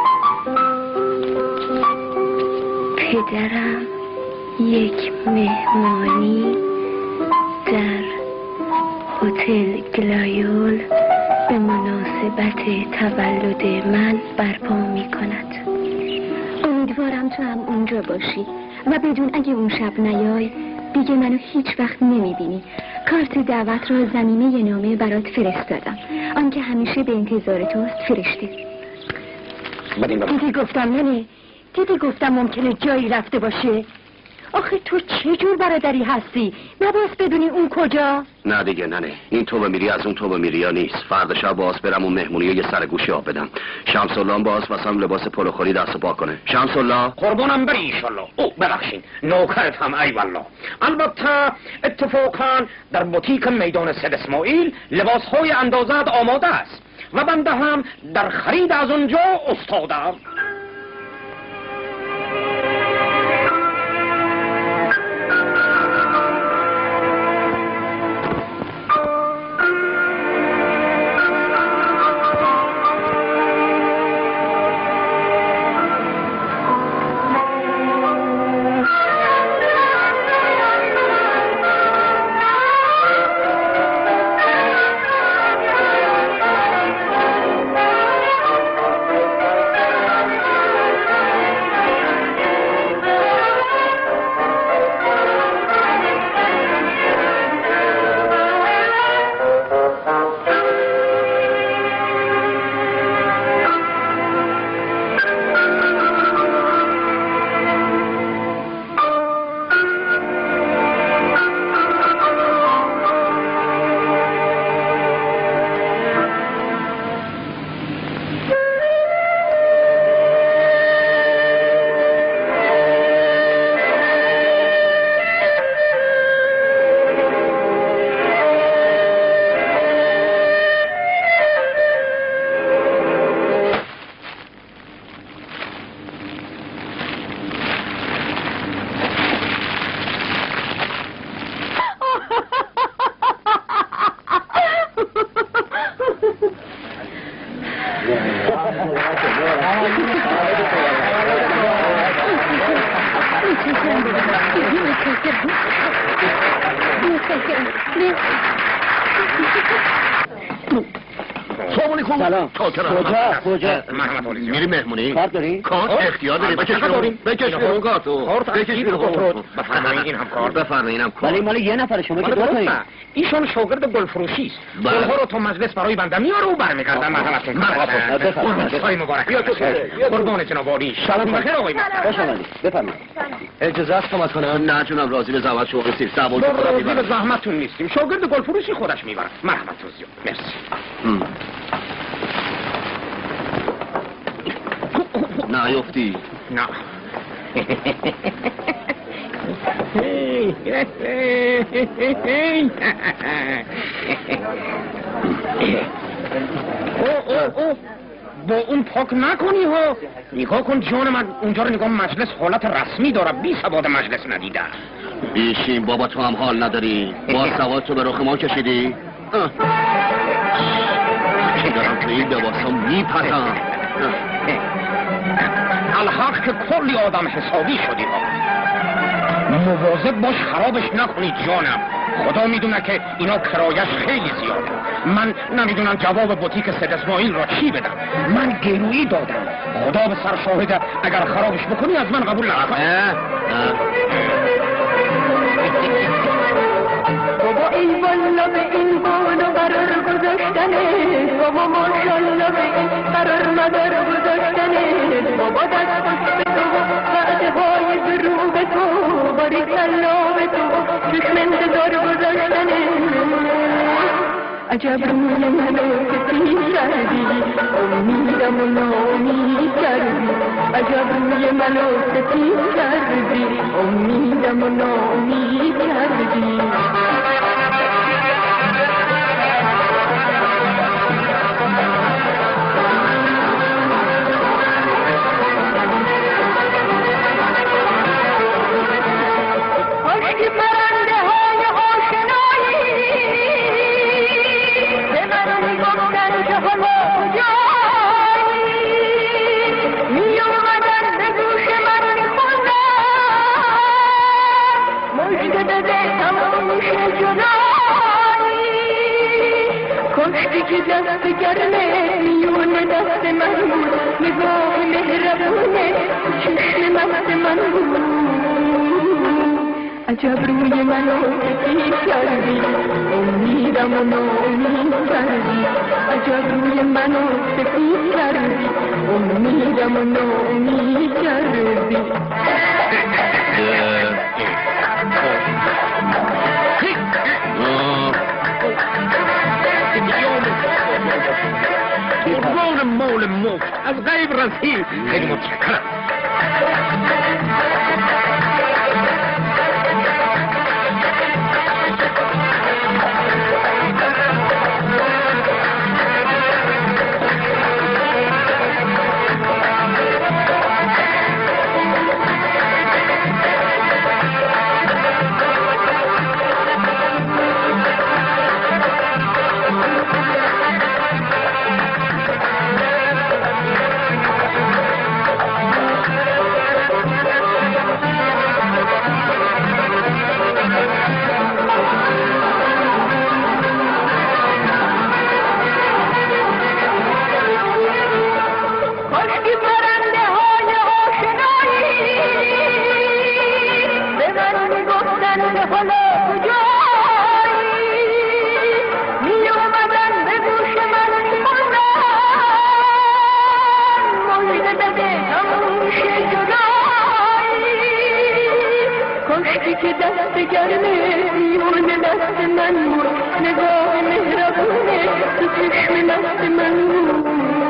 پدرم یک مهمانی در هتل گلایول به مناسبت تولد من برپا می کند. امیدوارم تو هم اونجا باشی و بدون اگه اون شب نیای دیگه منو هیچ وقت نمی بینی. کارت دعوت رو زمینه نامه برات فرستادم. آنکه همیشه به انتظار توست فرشته. دیدی گفتم ننه؟ دیدی گفتم ممکنه جایی رفته باشه؟ آخه تو چه جور برادری هستی؟ نباید بدونی اون کجا؟ نه دیگه ننه این تو میری از اون تو میری یا نیست. فردا شب باز برم اون مهمونی یه سر گوشی آب بدم. شمس الله باز واسم لباس پلوخوری دست پا کنه. شمس الله قربانم بری انشالله. او ببخشین نوکرت هم ای والله. البته اتفاقا در بوتیک میدان سید اسماعیل لباس های اندازت آماده است و بنده هم در خرید از اونجا استادم. علیکم. سلام. کجا کجا مرحمت علی. میری مهمونی؟ کار داری؟ کار اختیار داری. بکش بیرون. بکش بیرون گاتو. بکش بیرون. بفرمایید این هم کار. بفرمایید اینم کار. ولی مال یه نفر شما که دو تایی. ایشون شاگرد گلفروشی است. گلها رو تو مجلس برای بنده میاره و برمیگردن. مرحمت میکنم. خیلی مبارک. بیا تو قربان جناب عالی. سلام بخیر آقای محترم. خوش آمدید. بفرمایید. اجازه است کمک کنم؟ نه جونم راضی به زحمت شما رسید. سوال راضی به زحمتتون نیستیم. شاگرد گلفروشی خودش میبره. مرحمت توزیع. مرسی. نه یفتی. نه. او او او با اون پاک نکنی ها. نگاه کن جان من اونجا رو نگاه. مجلس حالت رسمی داره. بی سواد مجلس ندیده. بیشین بابا تو هم حال نداری. با سواد تو به رخ ما کشیدی. که دارم تو این لباسا میپرم. الحق که کلی آدم حسابی شدی ها. مواظب باش خرابش نکنی جانم. خدا میدونه که اینا کرایش خیلی زیاده. من نمیدونم جواب بوتیک سید اسماعیل را چی بدم. من گرویی دادم. خدا به سر شاهده اگر خرابش بکنی از من قبول نکنی. بابا این والا به این بانو قرار گذاشتنه. بابا ماشالله به این قرار مدار گذاشتنه. بابا دست پشت تو وعده های دروغ تو باری کلا به تو چشم انتظار گذاشتنه. عجب روی منو که تیر کردی امیدم و ناامید کردی. عجب روی منو که تیر کردی امیدم و ناامید کردی. عشق پرنده های آشنایی به من میگفتن که حالا کجایی. می اومدن به گوش من میخوندن مژده بده تمام میشه جدایی. کشتی که دست گرمه میونه دست من بود. نگاه مهربونه چشم مست من بود. عجب روی منو تکیه کردی امیدم و ناامید کردی. عجب روی منو تکیه کردی امیدم و ناامید کردی. قربان مول مفت از غیب رسید. خیلی متشکرم. که دست گرمه میونه دست من بود. نگاه مهربونه تو چشم مست من بود.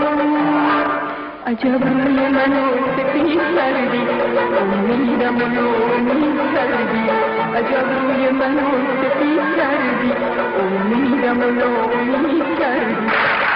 عجب روی منو سفید کردی امیدم و ناامید کردی. عجب روی منو سفید کردی امیدم و ناامید کردی.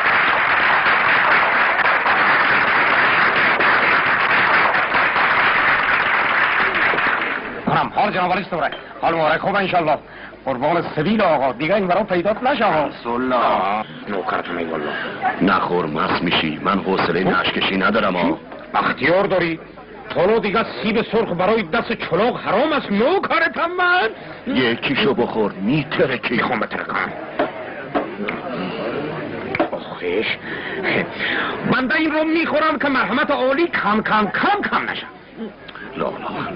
کنم حال جناب علی استوره. حال مبارک خوبه انشالله. قربان سبیل آقا دیگه این برای پیدات نشه ها. سلا نوکرتون ای والله. نخور مست میشی. من حوصله نشکشی ندارم ها. اختیار داری. تو دیگه سیب سرخ برای دست چلاق حرام است. نوکرتم من. یکیشو بخور میترکی. میخوام بترکم. آخیش بنده این رو میخورم که مرحمت عالی کم کم کم کم نشم. لا لا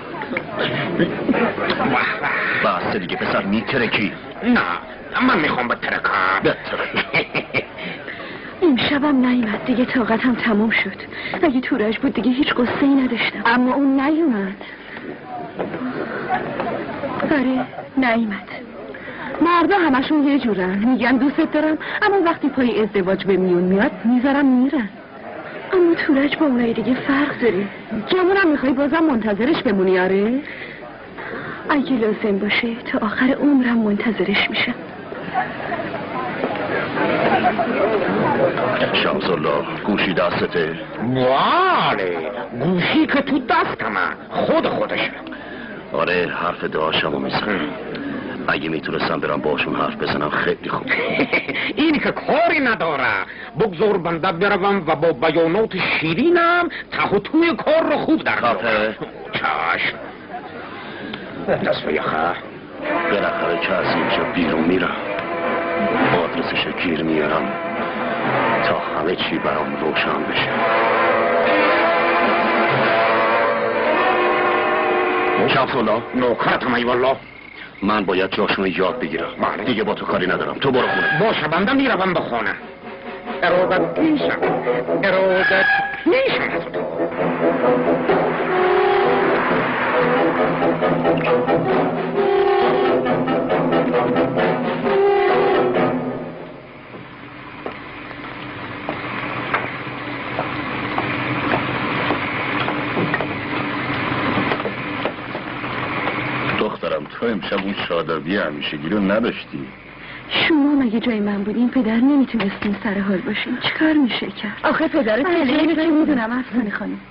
بس دیگه پسر میترکی. نه من میخوام بترکم. بترک این شبم نیومد دیگه، طاقتم تموم شد. اگه تورج بود دیگه هیچ قصه ای نداشتم، اما اون نیومد. آره نیومد. مردا همشون یه جورن، میگن دوست دارم اما وقتی پای ازدواج به میون میاد میذارم میرن. اما تورج با اونای دیگه فرق داره. جمونم میخوای بازم منتظرش بمونی؟ آره اگه لازم باشه تا آخر عمرم منتظرش میشم. شمس الله گوشی دستته؟ بله گوشی که تو دستمه، خود خودشه. آره حرف داشتم میزنم. اگه میتونستم برم باشون حرف بزنم خیلی خوب. اینی که کاری نداره، بگذار بنده بروم و با بیانات شیرینم ته و توی کار رو خوب در خاطره چشم. دست به یخه بالاخره که از اینجا بیرون میرم آدرسش گیر میارم تا همه چی برام روشن بشه. شمس الله نوکرتم ای والله. من باید جاشون یاد بگیرم. بله. دیگه با تو کاری ندارم، تو برو خونه. باشه بنده میروم به خونه. ارادت پیشم ارادت پیشم از تو. دخترم تو امشب اون شادابی همیشگی رو نداشتی؟ شما مگه جای من بودین پدر نمیتونستین سر حال باشین؟ چیکار میشه کرد؟ آخه پدرت خیلی که میدونم افسانه خانم.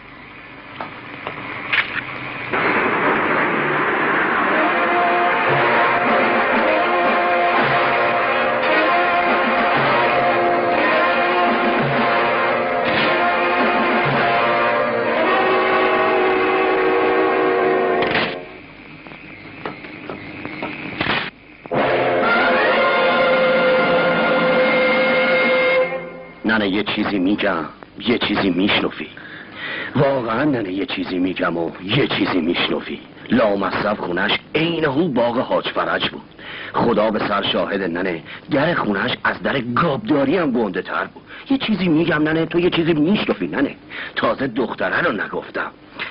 ننه یه چیزی میگم یه چیزی میشنفی. واقعا ننه یه چیزی میگم و یه چیزی میشنفی. لامصب خونش عین اون باغ حاج فرج بود. خدا به سر شاهد ننه، در خونش از در گابداری هم گنده تر بود. یه چیزی میگم ننه تو یه چیزی میشنفی ننه. تازه دختره رو نگفتم.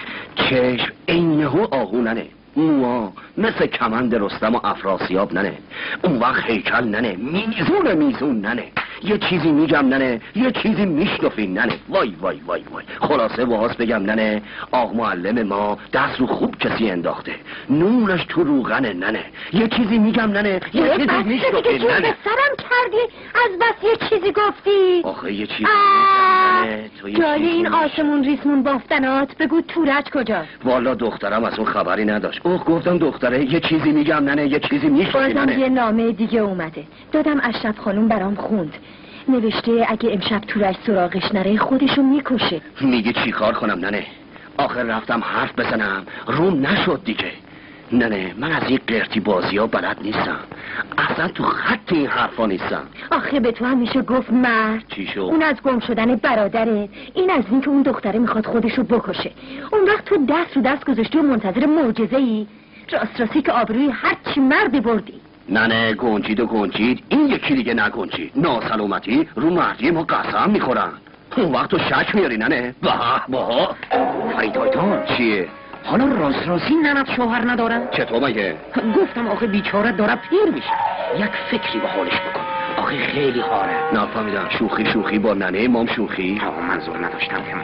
چشم عین هو آهو ننه، موها مثل کمند رستم و افراسیاب ننه. اون وقت هیکل ننه، میزون میزون ننه. یه چیزی میگم ننه یه چیزی میشنفی ننه. وای وای وای وای. خلاصه باز بگم ننه آق معلم ما دست رو خوب کسی انداخته، نونش تو روغن ننه. یه چیزی میگم ننه یه چیزی میشنفی ننه. سرم کردی از بس یه چیزی گفتی. آخه یه چیزی ننه جای این آسمون ریسمون بافتنات بگو تورج کجا؟ والا دخترم از اون خبری نداشت. اوه گفتم دختره یه چیزی میگم ننه یه چیزی میشنفی بازم ننه. یه نامه دیگه اومده، دادم اشرف خانوم برام خوند. نوشته اگه امشب تورج سراغش نره خودشو میکشه. میگه چی کار کنم ننه؟ آخر رفتم حرف بزنم روم نشد دیگه. ننه من از این قرتی بازی ها بلد نیستم، اصلا تو خط این حرفا نیستم. آخه به تو هم میشه گفت مرد. چی شد؟ اون از گم شدن برادره، این از این که اون دختره میخواد خودشو بکشه. اون وقت تو دست رو دست گذاشتی و منتظر معجزه ای؟ راست راستی که آبروی هر چی مرد بردی. نه نه گنجید و گنجید، این یکی دیگه نگنجید. ناسلامتی رو مردی ما قسم میخورن. اون وقت تو شک میاری ننه؟ باه باه فایتایتان چیه؟ حالا راست راستی ننت شوهر نداره؟ چطور مگه؟ گفتم آخه بیچاره داره پیر میشه، یک فکری به حالش بکن. آخه خیلی هاره. نفهمیدم. شوخی شوخی با ننه مام شوخی؟ آقا منظور نداشتم که من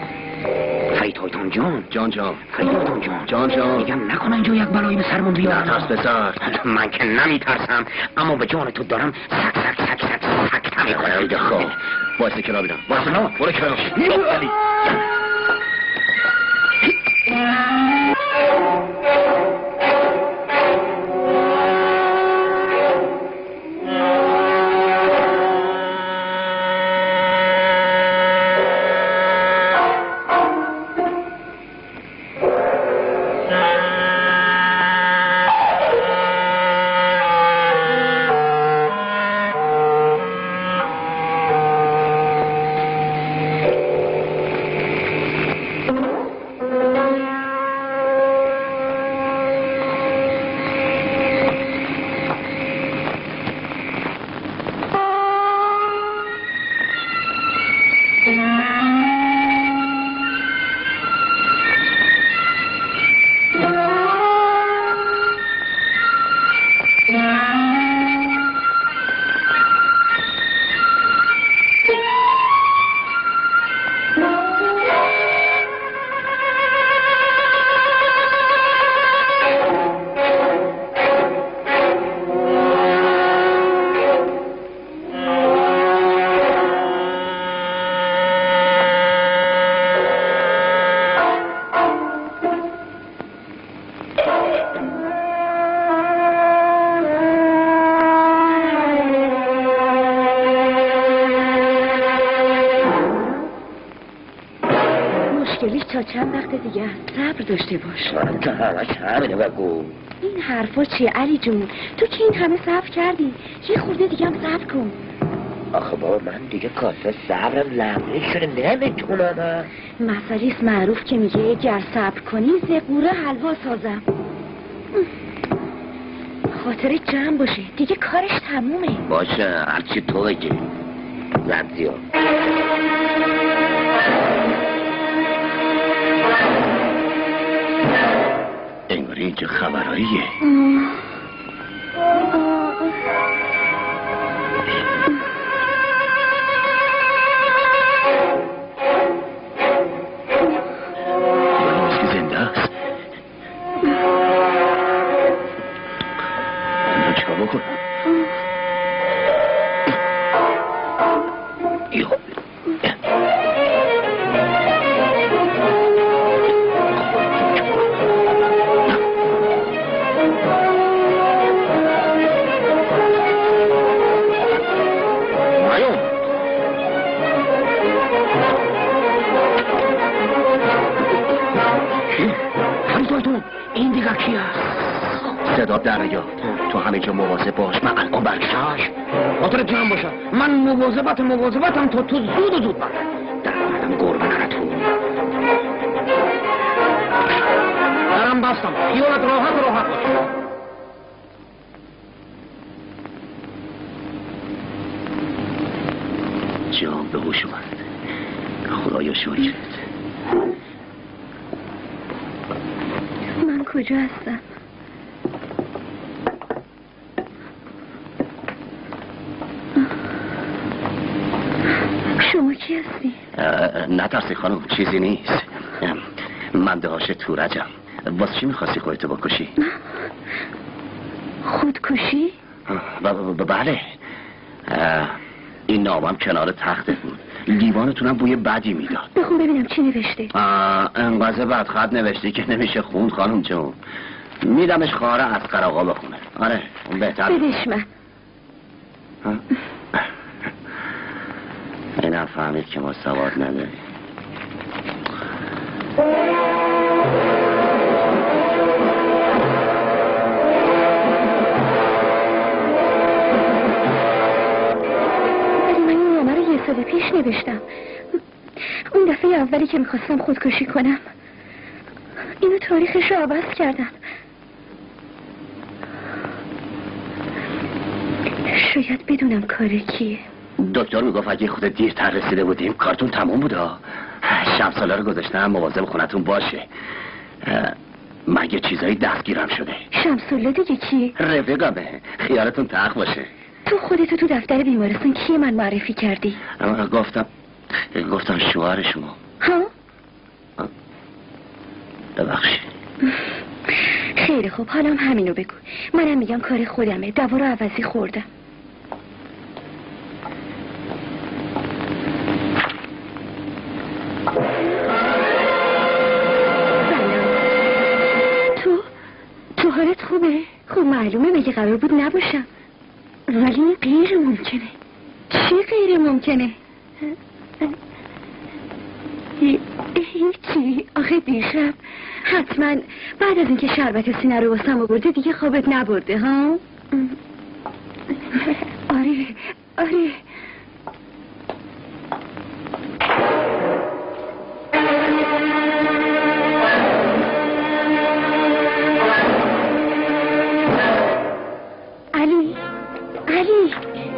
فیتایتان جان جان جان فیتایتان جان جان جان میگم نکنه اینجا یک بلایی به سرمون بیاد. نترس بسر. من که نمیترسم، اما به جان تو دارم سک سک سک سک سک نمیکنه. خیلی خواه بایسته کنار بیرم. بایسته نه برو کنار. علی تا چند وقت دیگه صبر داشته باش. من که همش همینه بگو. این حرفا چیه علی جون؟ تو که این همه صبر کردی، یه خورده دیگه هم صبر کن. آخه بابا من دیگه کاسه صبرم لمنه شده نمیتونم. مسئله معروف که میگه گر صبر کنی زقوره حلوا سازم. خاطر جمع باشه دیگه کارش تمومه. باشه هرچی تو بگی. زدزیو انگاری اینجا خبراییه. صدا در نیا تو همه جا مواظب باش. من الان برگشتاش خاطر جمع باشه. من مواظبت مواظبتم تا تو زود و زود برد در مردم گربه نرتون. درم بستم خیالت راحت راحت باشه. جام به هوش اومد. خدایا شکرت. من کجا هستم؟ شما کی هستی؟ نترسی خانم چیزی نیست. من دهاش تورجم. واسه چی میخواستی خودتو بکشی؟ خودکشی؟ بله. این نامم کنار تخته بود. لیوانتونم بوی بدی میداد. بخون ببینم چی نوشته. انقدر بدخط نوشتی که نمیشه خوند خانم جون. میدمش خاره از قراغا بخونه. آره اون بهتر. بدش من. اینم فهمید که ما سواد نداریم. ولی من این نامه رو یه سال پیش نوشتم. اون دفعه اولی که میخواستم خودکشی کنم. اینو تاریخش رو عوض کردم. شاید بدونم کار کیه. دکتر میگفت اگه خود دیرتر رسیده بودیم کارتون تموم بوده. شمساله رو گذاشتم مواظب خونتون باشه. مگه چیزایی دستگیرم شده. شمساله دیگه کیه؟ رفیقمه. خیالتون تخت باشه. تو خودتو تو دفتر بیمارستان کیه من معرفی کردی؟ گفتم گفتم شوهر شما. ها؟ ببخشید. خیلی خوب حالا همینو بگو. منم میگم کار خودمه. دوا رو عوضی خوردم. حالت خوبه؟ خب معلومه مگه قرار بود نباشم. ولی این غیر ممکنه. چی غیر ممکنه؟ هیچی. آخه دیشب حتما بعد از اینکه شربت سینه رو واسم آورده دیگه خوابت نبرده ها؟ آره آره. علی علی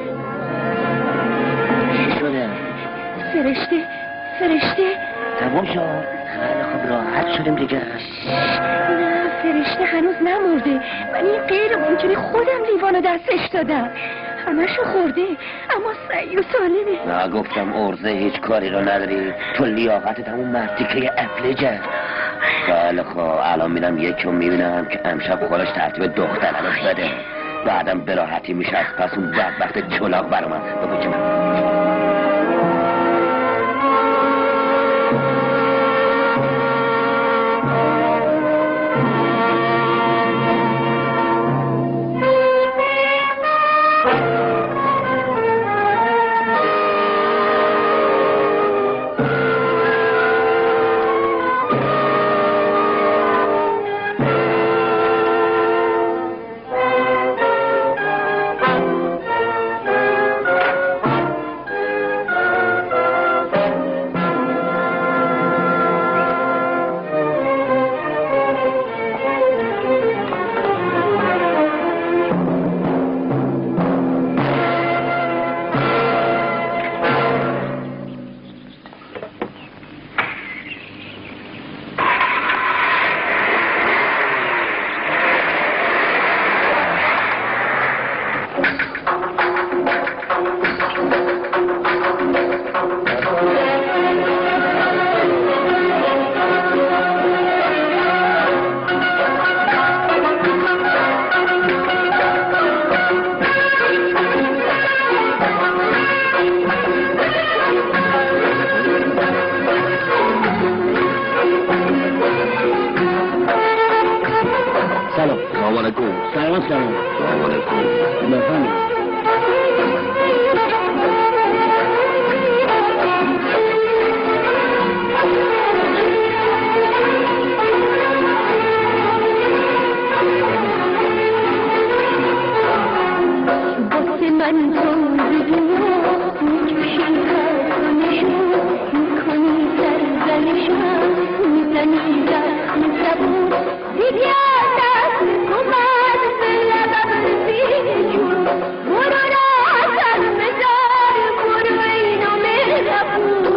چی شده؟ فرشته فرشته تمام شد. خیلی خوب راحت شدیم دیگه. نه فرشته هنوز نمرده. من این غیر ممکنه خودم لیوانو دستش دادم. همشو خورده اما سعی و سالمه. نه گفتم ارزه هیچ کاری رو نداری. تو لیاقتت همون مردی که یه اپلجه. خیلی خوب الان میرم یکی رو میبینم که امشب خودش ترتیب دختره رو بده. بعدم براحتی میشه از پس اون بدبخت چلاق برامن. بگو که من سلام سلام. سلام علیکم. بفرمایید. من تو دنیا میکشی خرکنشو میکنی سرزنشم میزنی زخم زبون دیگه دست اومد به لبم رسید برو راحتم بذار برو اینو مهربون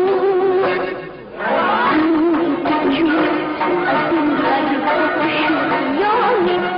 جون از این حرفا خوشیانی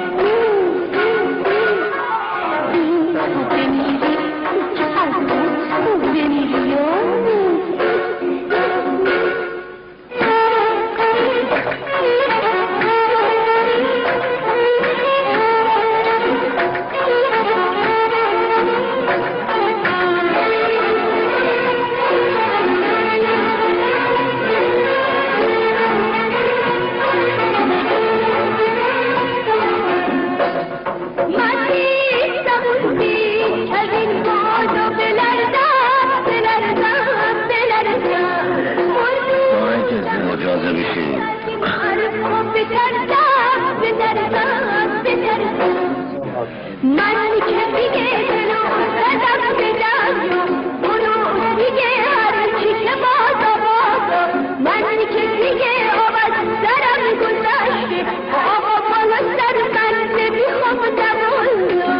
من که دیگه دلو زدم به دریا برو دیگه هر چی که بازا بازا من که دیگه آب از سرم گذشته آقا بالا سر من نمیخوام دولا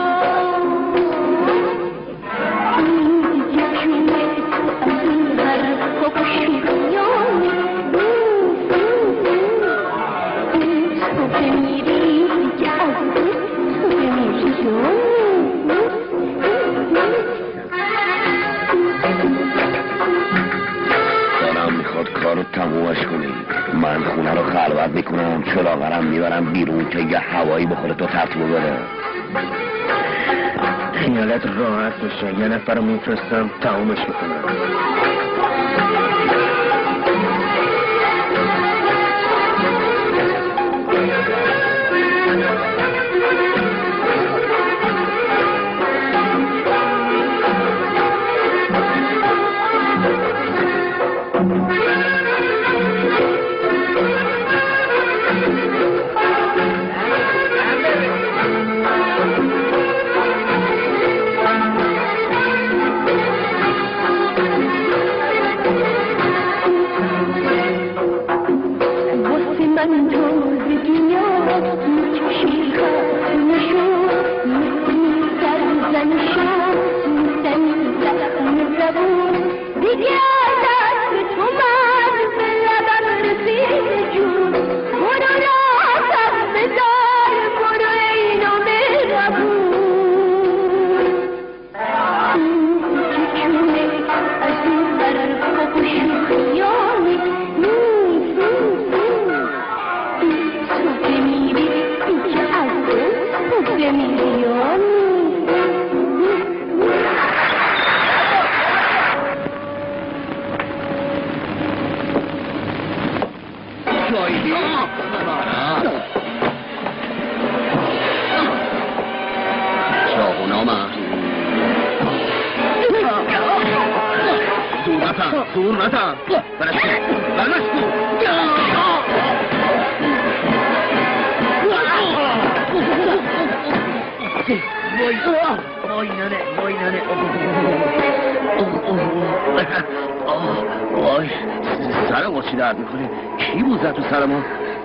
یکونه تو از این حرفا خوشیانی تو بمیری که از دارم میخواد کارو تمومش کنی. من خونه رو خلوت میکنم چراغرم میبرم بیرون که یه هوایی بخوره تو ترتیب بره. خیالت راحت بشه یه نفر رو میفرستم تمومش میکنم. من تو دنیا میکشی خرکنشو میکنی سرزنشم میزنی زخم زبون دیگه دست تو من به لبم رسید جون برو راحتم بذار برو اینو مهربون چونه از این حرفا خوشیانی دور نتم برشتی برشتی وای وای ننه وای ننه وای سرم چی درد میکنه کی بود زد تو سرمو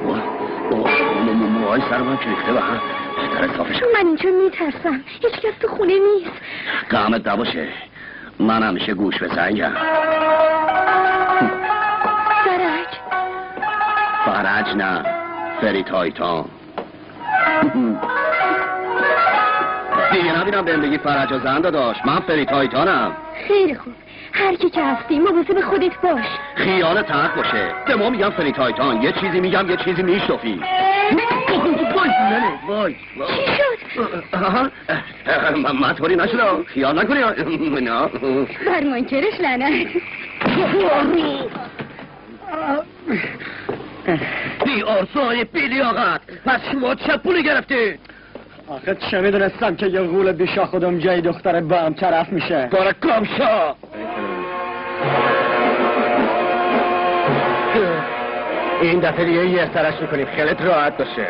موهای سرم که ریخته به هم بهتره صافش من اینجا میترسم هیچ کس تو خونه نیست. قامت نباشه من همیشه گوش به سنگم. فرج فرج نه فری تایتان. دیگه نبینم بهم بگی فرج و زنده داشت. من فری تایتانم. خیلی خوب هر کی که هستی مواظب خودت باش. خیال تحت باشه به ما میگم فری تایتان یه چیزی میگم یه چیزی میشتفی. وای ننه وای چی شد؟ من طوری نشدم خیال نکنی. نه برمانکرش لعنت. بی آرزوهای بی لیاقت پس شما چه پولی گرفتی؟ آخه چه میدونستم که یه غول بیشا خودم جای دختر با هم طرف میشه. باره کام شا. این دفعه دیگه یه سرش میکنیم خیلت راحت باشه.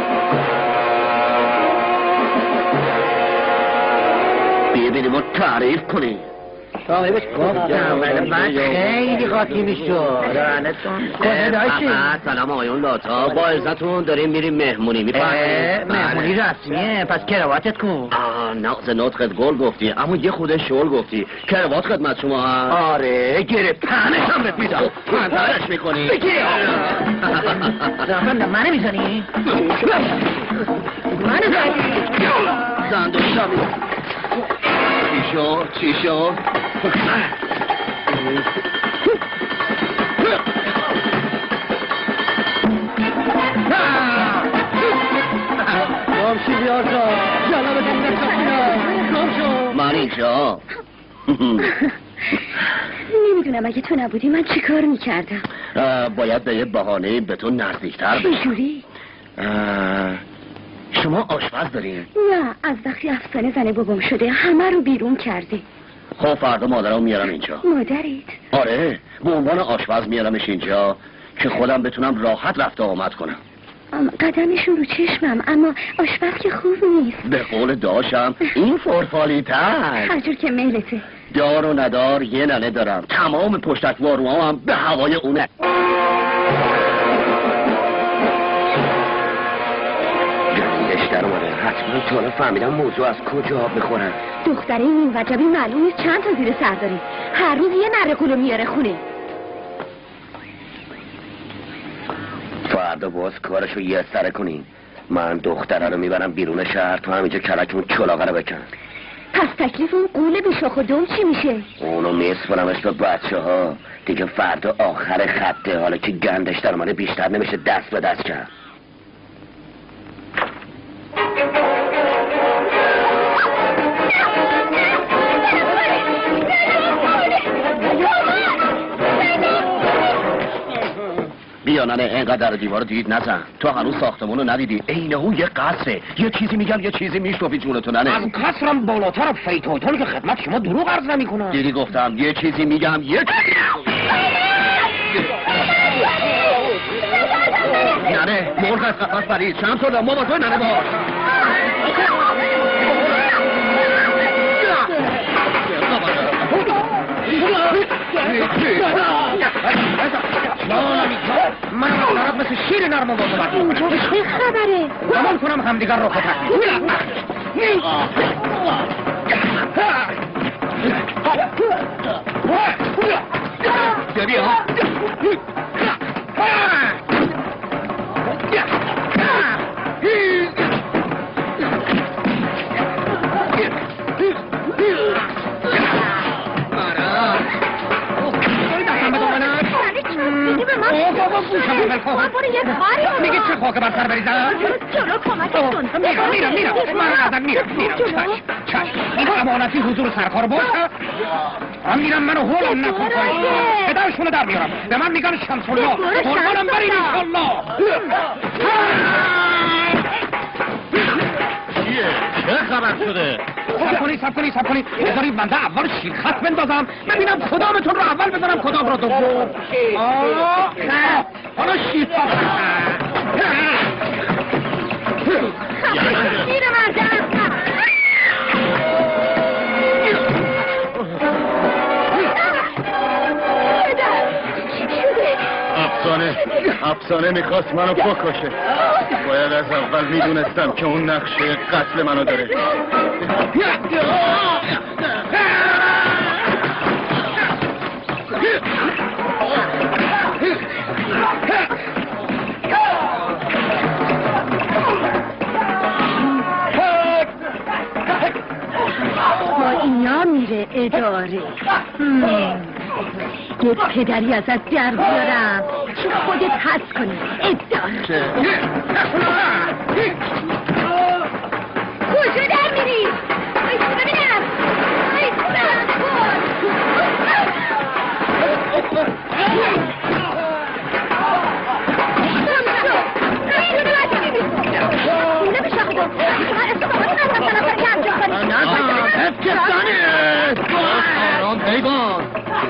ببینیم و تعریف کنیم. صاحبش گفتم ولی من خیلی قاطی میشد. سلام آقایون لاتا، با عزتون داریم میریم مهمونی. میفهمید؟ مهمونی رسمیه، پس کراواتت کن. آه نقض نطقت گل گفتی، اما یه خود شل گفتی. کراوات خدمت شما هم؟ آره گرفتنش هم بهت میدم. منطقهش میکنی؟ بگیر زنبان منو میزنی؟ منو زنی؟ زندوش هم چی شد؟ چی شد؟ گمشی بیار جا جانا بدن نکاشینا گمشو من اینجا نمیدونم اگه تو نبودی من چی کار میکردم. باید به یه بهانه به تو نزدیکتر بشم. چجوری؟ شما آشپز دارین؟ نه از وقتی افسانه زنه بابام شده همه رو بیرون کرده. خب فردا مادرم میارم اینجا. مادرت؟ آره به عنوان آشپز میارمش اینجا که خودم بتونم راحت رفت آمد کنم. قدمشون رو چشمم اما آشپز که خوب نیست. به قول داشتم این فرفالی تر هر جور که میلته. دار و ندار یه ننه دارم، تمام پشتک واروها هم به هوای اونه. گندش در اومده، حتما تا حالا فهمیدم موضوع از کجا آب میخورن. دختره این وجبی معلوم نیست چند تا زیر سر داری، هر روز یه نره قولو میاره خونه. فردا باز کارشو یه سره کنین. من دختره رو میبرم بیرون شهر، تو همینجا کلکمون چلاغه رو بکن. پس تکلیف اون قول بیشاخ و دوم چی میشه؟ اونو میسپرمش به بچه ها دیگه. فردا آخر خطه، حالا که گندش در اومده بیشتر نمیشه دست به دست کرد. بیا ننه اینقدر دیوار دید نزن، تو هنوز ساختمونو ندیدی. اینه اون یه قصره، یه چیزی میگم یه چیزی میشوفی جونتو ننه. از قصرم بالاتر فیتوتال که خدمت شما دروغ عرض نمی کنم. دیدی گفتم یه چیزی میگم یه چیزی. ننه مرغ از قفص برید، چند تا ما با تو ننه باش. من دارد مثل شیر نرم و بازمت اینجا چه خبره؟ زمان کنم همدیگر رو فتح بیا میگه چه خاک بر سر بریزم؟ جلو کمک کن. میرم میرم میرم من ازم میرم میرم چشم چشم این امانتی حضور سرکار باشه. من میرم منو هولم نکن کنی پدرشونو در میارم به من میگن شمس الله قربانم برین انشالله. چیه؟ چه خبر شده؟ سب کنید سب کنید سب کنید بذارید من ده اول شیر خط بندازم ببینم کدامتون رو اول بذارم کدام رو دوم. آه حالا شیر خط شیر مردم افسانه افسانه میخواست منو بکشه. باید از اول میدونستم که اون نقشه قتل منو داره. با اینا میره اداره. یه پدری ازت در بیارم که خودت حس کنی اداره. کجا در میری؟ ایستا ببینم ایستا حیوان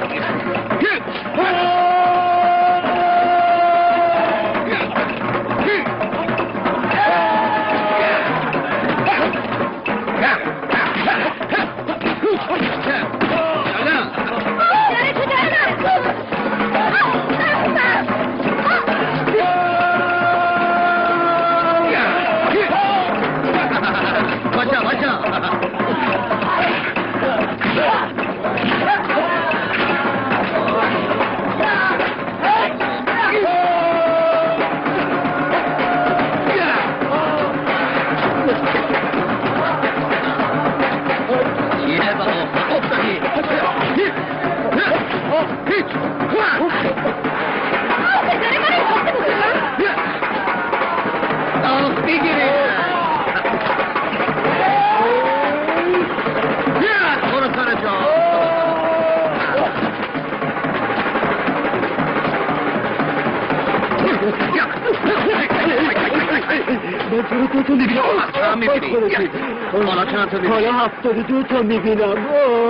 حالا چند تا میبینم؟ حالا هفتاد و دو تا میبینم.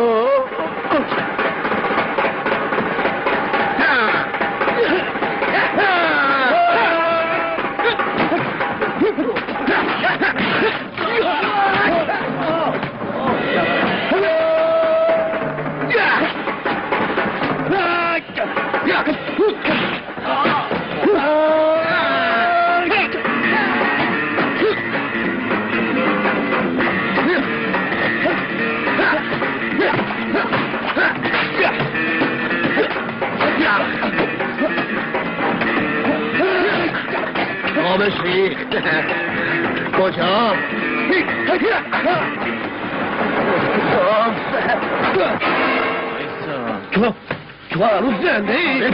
آبش ریخت. کجا؟ تو تو هنوز زنده ای؟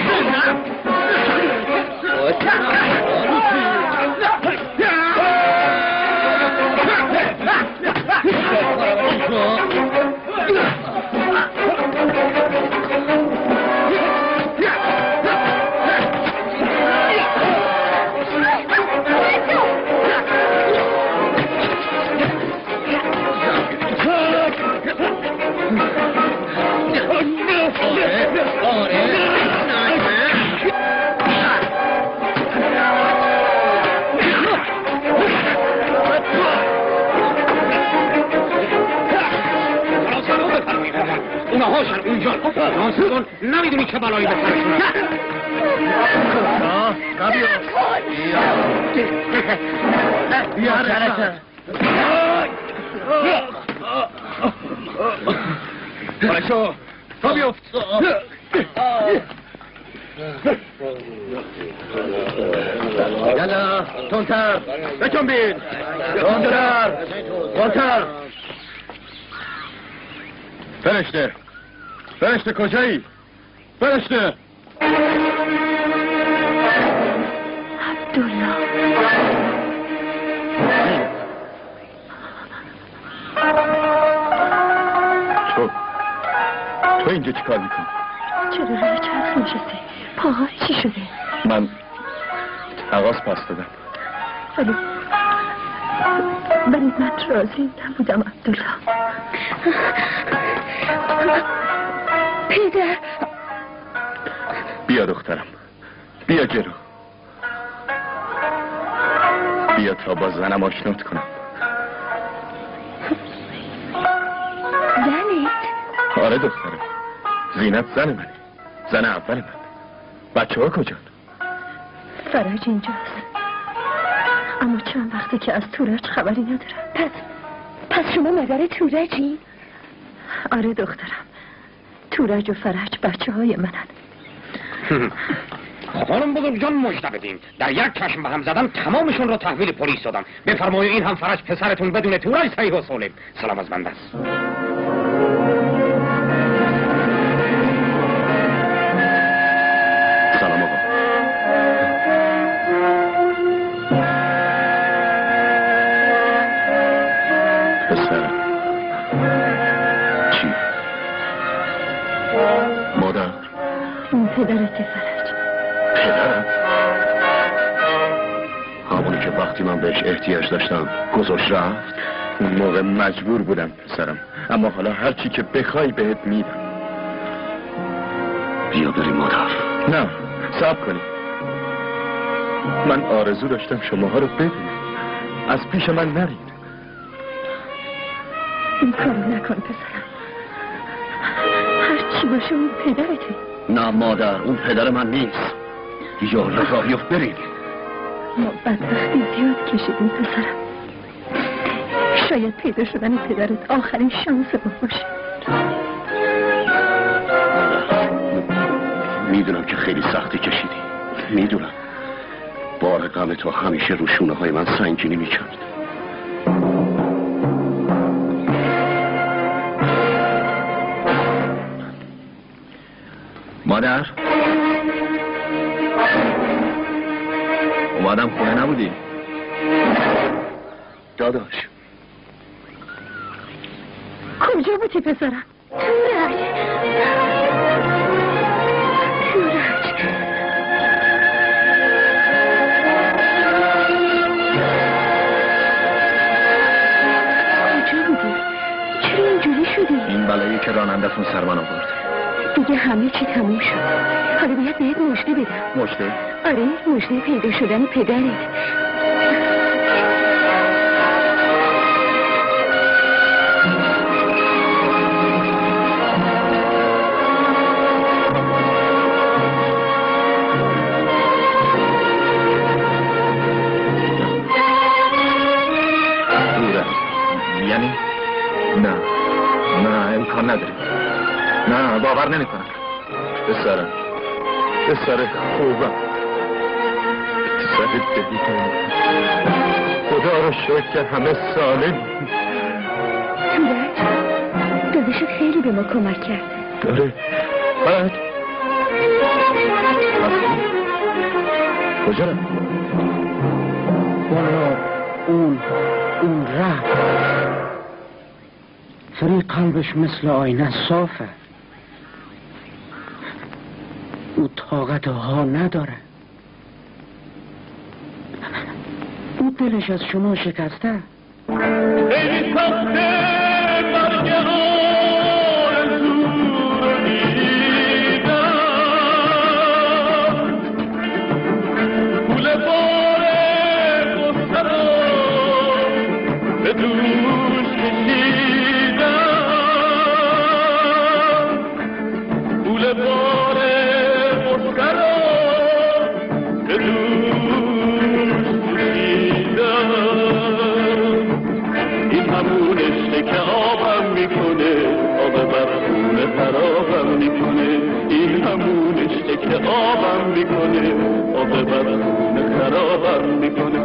اونا هاشن اونجا نانسون نمیدونی چه بلایی به سرشون نبیا بیا سرت باشو تا بیفت یالا تونتر بکن بین تونتر تونتر فرشته فرشته کجایی؟ فرشته عبدالله تو تو اینجا چی کار میکنی؟ چرا روی چرخ نشستی؟ پاها چی شده؟ من حواس پس دادم ولی ولی من راضی نبودم عبدالله. پدر بیا دخترم بیا جلو بیا تا با زنم آشنات کنم. زنت؟ آره دخترم زینت زن منه زن اول من. بچه ها کجان؟ فرج اینجاست اما چند وقتی که از تورج خبری ندارم. پس پس شما مادر تورجی؟ آره دخترم تورج و فرج بچه های منن. خانم بزرگ جان مژده بدین در یک چشم به هم زدن تمامشون رو تحویل پلیس دادم. بفرمایید این هم فرج پسرتون بدون تورج صحیح و سالم. سلام از بنده است. سلام آقا. پسرم چی؟ مادر این پدرت فرج. پدرم همونی که وقتی من بهش احتیاج داشتم گذاشت رفت. اون موقع مجبور بودم پسرم اما حالا هر چی که بخوای بهت میدم. بیا بریم مادر. نه صبر کنید. من آرزو داشتم شماها رو ببینم. از پیش من نرید. این کارو نکن پسرم. هر چی باشه اون پدرته. نه مادر، اون پدر من نیست. یا راه بیفت بریم. ما بدبختی زیاد کشیدیم پسرم. شاید پیدا شدن پدرت آخرین شانس ما باشه. میدونم که خیلی سختی کشیدی. میدونم بار غم تو همیشه رو شونه های من سنگینی میکرد. مادر اومدم خونه نبودی؟ داداش کجا بودی پسرم؟ تورج تورج کجا بودی؟ چرا اینجوری شدی؟ این بلایی که راننده‌تون سر من آورد. دیگه همه چی تموم شد. حالا باید بهت مژده بدم. مژده؟ آره مژده پیدا شدن پدرت. یعنی نه نه امکان نداره. نه باور نمی کنم. پسرم پسر خوبم پسر دلیدم خدا رو شکر همه سالم. تورج داداشت خیلی به ما کمک کرد. داره بعد کجا رفت؟ والا اون اون رفت. فری قلبش مثل آینه صافه. او طاقت ها نداره. او دلش از شما شکسته. ای سخته مرگ آرزو رو دیدم، پول بار غصه رو به دوش کشیدم، پول بار غصه رو به دوش کشیدم. این همونشه که آبم میکنه، آب برخونه خرابم میکنه. این همونشه که آبم میکنه، آب برخونه خرابم میکنه.